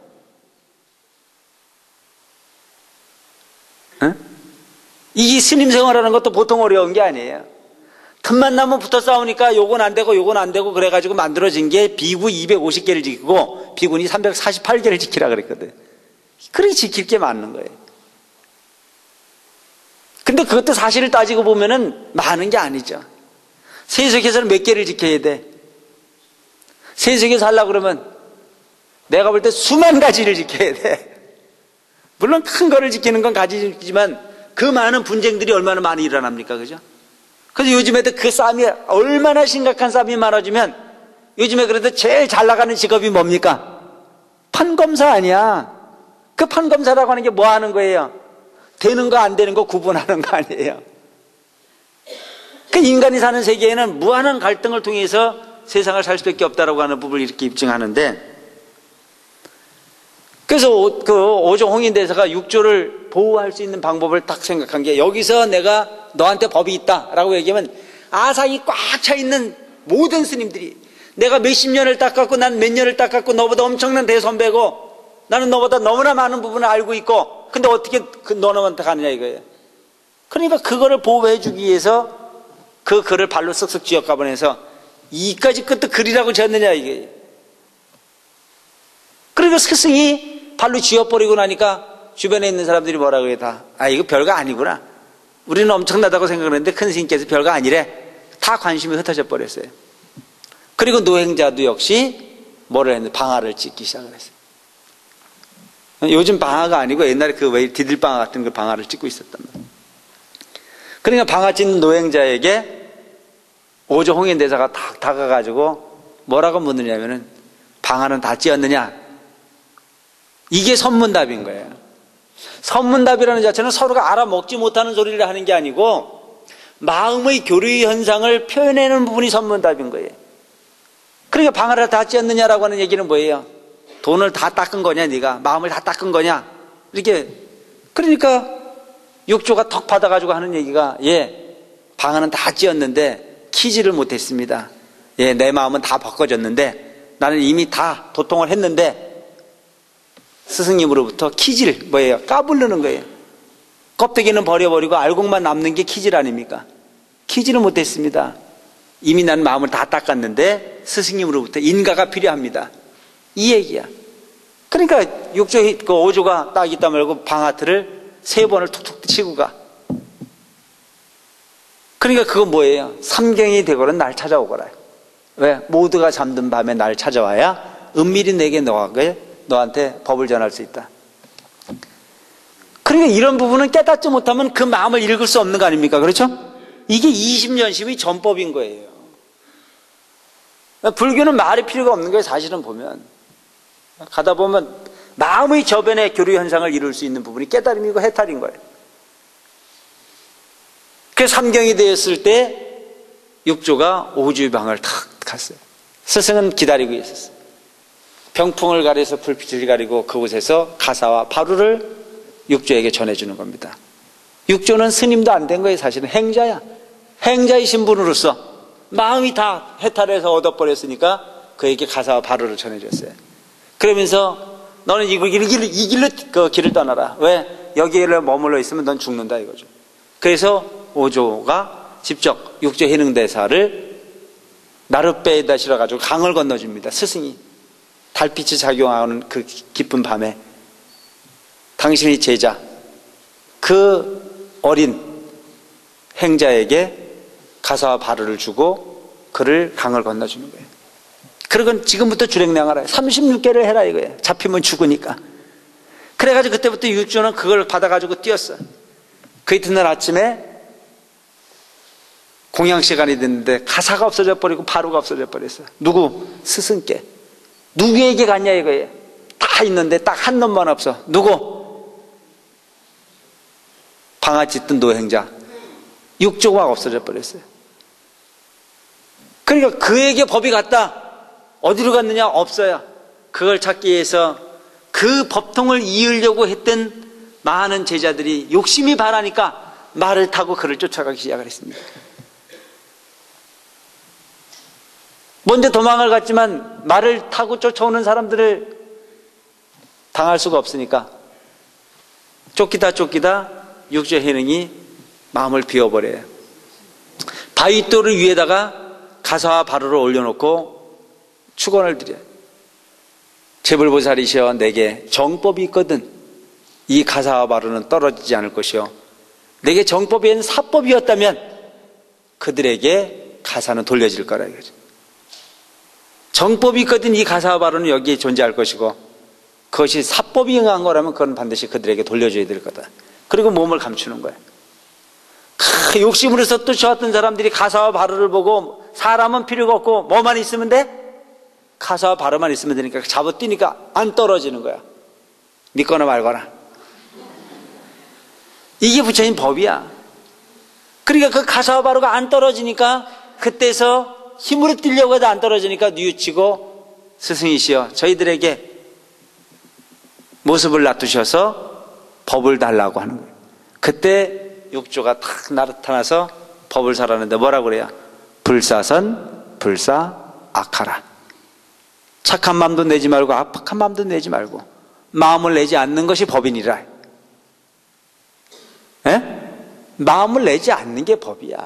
응? 이 스님 생활하는 것도 보통 어려운 게 아니에요. 틈만 나면 붙어 싸우니까 요건 안 되고 요건 안 되고 그래가지고 만들어진 게 비구 이백오십 개를 지키고 비군이 삼백사십팔 개를 지키라 그랬거든. 그렇게 지킬 게 맞는 거예요. 근데 그것도 사실을 따지고 보면은 많은 게 아니죠. 세속에서는 몇 개를 지켜야 돼? 세속에 살려고 그러면 내가 볼 때 수만 가지를 지켜야 돼. 물론 큰 거를 지키는 건 가지지만 그 많은 분쟁들이 얼마나 많이 일어납니까? 그죠? 그래서 요즘에도 그 싸움이 얼마나 심각한 싸움이 많아지면 요즘에 그래도 제일 잘 나가는 직업이 뭡니까? 판검사 아니야. 그 판검사라고 하는 게 뭐 하는 거예요? 되는 거 안 되는 거 구분하는 거 아니에요. 그 인간이 사는 세계에는 무한한 갈등을 통해서 세상을 살 수밖에 없다라고 하는 부분을 이렇게 입증하는데, 그래서 그 오조 홍인대사가 육조를 보호할 수 있는 방법을 딱 생각한 게, 여기서 내가 너한테 법이 있다라고 얘기하면 아상이 꽉 차 있는 모든 스님들이 내가 몇십 년을 닦았고 난 몇 년을 닦았고 너보다 엄청난 대선배고 나는 너보다 너무나 많은 부분을 알고 있고 근데 어떻게 그 너한테 가느냐 이거예요. 그러니까 그거를 보호해 주기 위해서 그 글을 발로 쓱쓱 쥐어까보내서 이까지 끝도 글이라고 지었느냐 이게. 그러니까 스승이 발로 쥐어버리고 나니까 주변에 있는 사람들이 뭐라 그래 다. 아 이거 별거 아니구나. 우리는 엄청나다고 생각했는데 큰 스님께서 별거 아니래. 다 관심이 흩어져 버렸어요. 그리고 노행자도 역시 뭐를 했는데 방아를 찍기 시작을 했어요. 요즘 방아가 아니고 옛날에 그 왜 디들방아 같은 그 방아를 찍고 있었단 말이에요. 그러니까 방아 찍는 노행자에게 오조 홍인대사가 탁 다가가지고 뭐라고 묻느냐면은 방아는 다 찧었느냐? 이게 선문답인 거예요. 선문답이라는 자체는 서로가 알아먹지 못하는 소리를 하는 게 아니고 마음의 교류 현상을 표현하는 부분이 선문답인 거예요. 그러니까 방아를 다 찧었느냐라고 하는 얘기는 뭐예요? 돈을 다 닦은 거냐 네가? 마음을 다 닦은 거냐? 이렇게. 그러니까 육조가 턱 받아가지고 하는 얘기가, 예, 방아는 다 찧었는데 키지를 못했습니다. 예, 내 마음은 다 바꿔졌는데 나는 이미 다 도통을 했는데 스승님으로부터 키질, 뭐예요? 까불르는 거예요. 껍데기는 버려버리고 알곡만 남는 게 키질 아닙니까? 키지를 못했습니다. 이미 난 마음을 다 닦았는데 스승님으로부터 인가가 필요합니다. 이 얘기야. 그러니까 육조, 그 오조가 딱 있다 말고 방아틀을 세 번을 툭툭 치고 가. 그러니까 그거 뭐예요? 삼경이 되고는 날 찾아오거라. 왜? 모두가 잠든 밤에 날 찾아와야 은밀히 내게 너하게 너한테 법을 전할 수 있다. 그러니까 이런 부분은 깨닫지 못하면 그 마음을 읽을 수 없는 거 아닙니까? 그렇죠? 이게 이십 년심의 전법인 거예요. 불교는 말이 필요가 없는 거예요. 사실은 보면 가다 보면 마음의 저변의 교류 현상을 이룰 수 있는 부분이 깨달음이고 해탈인 거예요. 그래서 삼경이 되었을 때 육조가 오주의 방을 탁 갔어요. 스승은 기다리고 있었어요. 병풍을 가려서 불빛을 가리고 그곳에서 가사와 바루를 육조에게 전해주는 겁니다. 육조는 스님도 안 된 거예요. 사실은 행자야. 행자의 신분으로서 마음이 다 해탈해서 얻어버렸으니까 그에게 가사와 바루를 전해줬어요. 그러면서 너는 이 길을, 이 길로 그 길을 떠나라. 왜? 여기에 머물러 있으면 넌 죽는다 이거죠. 그래서 오조가 직접 육조 해능대사를 나룻배에다 실어가지고 강을 건너줍니다. 스승이 달빛이 작용하는 그 깊은 밤에 당신의 제자 그 어린 행자에게 가사와 바루를 주고 그를 강을 건너주는 거예요. 그러건 지금부터 주랭량하라. 삼십육 개를 해라 이거예요. 잡히면 죽으니까. 그래가지고 그때부터 육조는 그걸 받아가지고 뛰었어요. 그 이튿날 아침에 공양 시간이 됐는데 가사가 없어져 버리고 바루가 없어져 버렸어요. 누구? 스승께. 누구에게 갔냐 이거예요. 다 있는데 딱 한 놈만 없어. 누구? 방아 찢던 노행자. 육조가 없어져 버렸어요. 그러니까 그에게 법이 갔다. 어디로 갔느냐? 없어요. 그걸 찾기 위해서 그 법통을 이으려고 했던 많은 제자들이 욕심이 바라니까 말을 타고 그를 쫓아가기 시작을 했습니다. 먼저 도망을 갔지만 말을 타고 쫓아오는 사람들을 당할 수가 없으니까 쫓기다 쫓기다 육조 해능이 마음을 비워버려요. 바위돌을 위에다가 가사와 바루를 올려놓고 축원을 드려요. 제불보살이시여 내게 정법이 있거든 이 가사와 바루는 떨어지지 않을 것이요 내게 정법에는 사법이었다면 그들에게 가사는 돌려질 거라 이거죠. 정법이 있거든 이 가사와 발언은 여기에 존재할 것이고, 그것이 사법이 응한 거라면 그건 반드시 그들에게 돌려줘야 될 거다. 그리고 몸을 감추는 거야. 크, 욕심으로 해서 또 저 같은 사람들이 가사와 발언을 보고 사람은 필요가 없고 뭐만 있으면 돼? 가사와 발언만 있으면 되니까 잡아 뛰니까 안 떨어지는 거야. 믿거나 말거나. 이게 부처님 법이야. 그러니까 그 가사와 발언가 안 떨어지니까 그때서 힘으로 뛰려고 해도 안 떨어지니까 뉘우치고, 스승이시여 저희들에게 모습을 놔두셔서 법을 달라고 하는 거예요. 그때 욕조가 탁 나타나서 법을 설하는데 뭐라고 그래요? 불사선 불사 악하라. 착한 마음도 내지 말고 악한 마음도 내지 말고 마음을 내지 않는 것이 법이니라. 에? 마음을 내지 않는 게 법이야.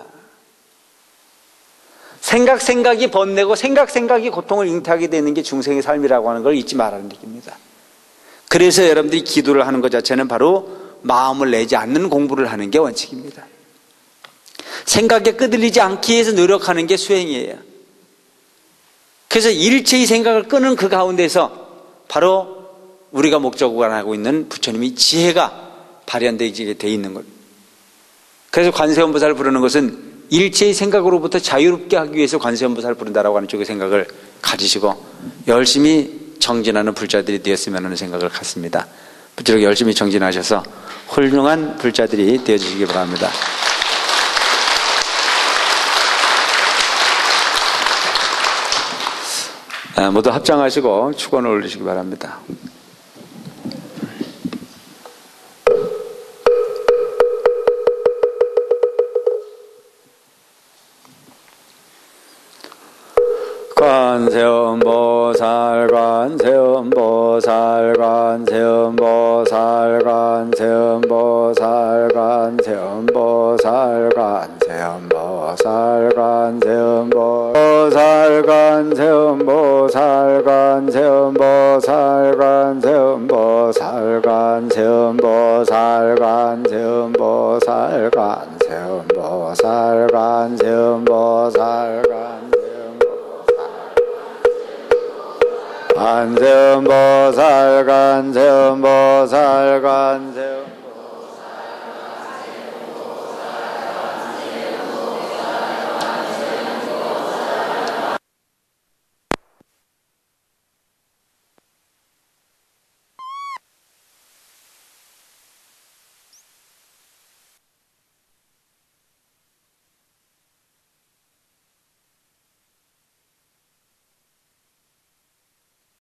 생각 생각이 번뇌고 생각 생각이 고통을 잉태하게 되는 게 중생의 삶이라고 하는 걸 잊지 말라는 얘기입니다. 그래서 여러분들이 기도를 하는 것 자체는 바로 마음을 내지 않는 공부를 하는 게 원칙입니다. 생각에 끄들리지 않기 위해서 노력하는 게 수행이에요. 그래서 일체의 생각을 끄는 그 가운데서 바로 우리가 목적으로 하고 있는 부처님의 지혜가 발현되게 돼 있는 것. 그래서 관세음보살을 부르는 것은 일체의 생각으로부터 자유롭게 하기 위해서 관세음보살을 부른다라고 하는 쪽의 생각을 가지시고 열심히 정진하는 불자들이 되었으면 하는 생각을 갖습니다. 부처님 열심히 정진하셔서 훌륭한 불자들이 되어주시기 바랍니다. 아, 모두 합장하시고 축원을 올리시기 바랍니다. 관세음보살 관세음보살 관세음보살 관세음보살 관세음보살 관세음보살 관세음보살 관세음보살 관세음보살 관세음보살 관세음보살 관세음보살 관세음보살 관세음보살 관세음보살 관세음보살 관세음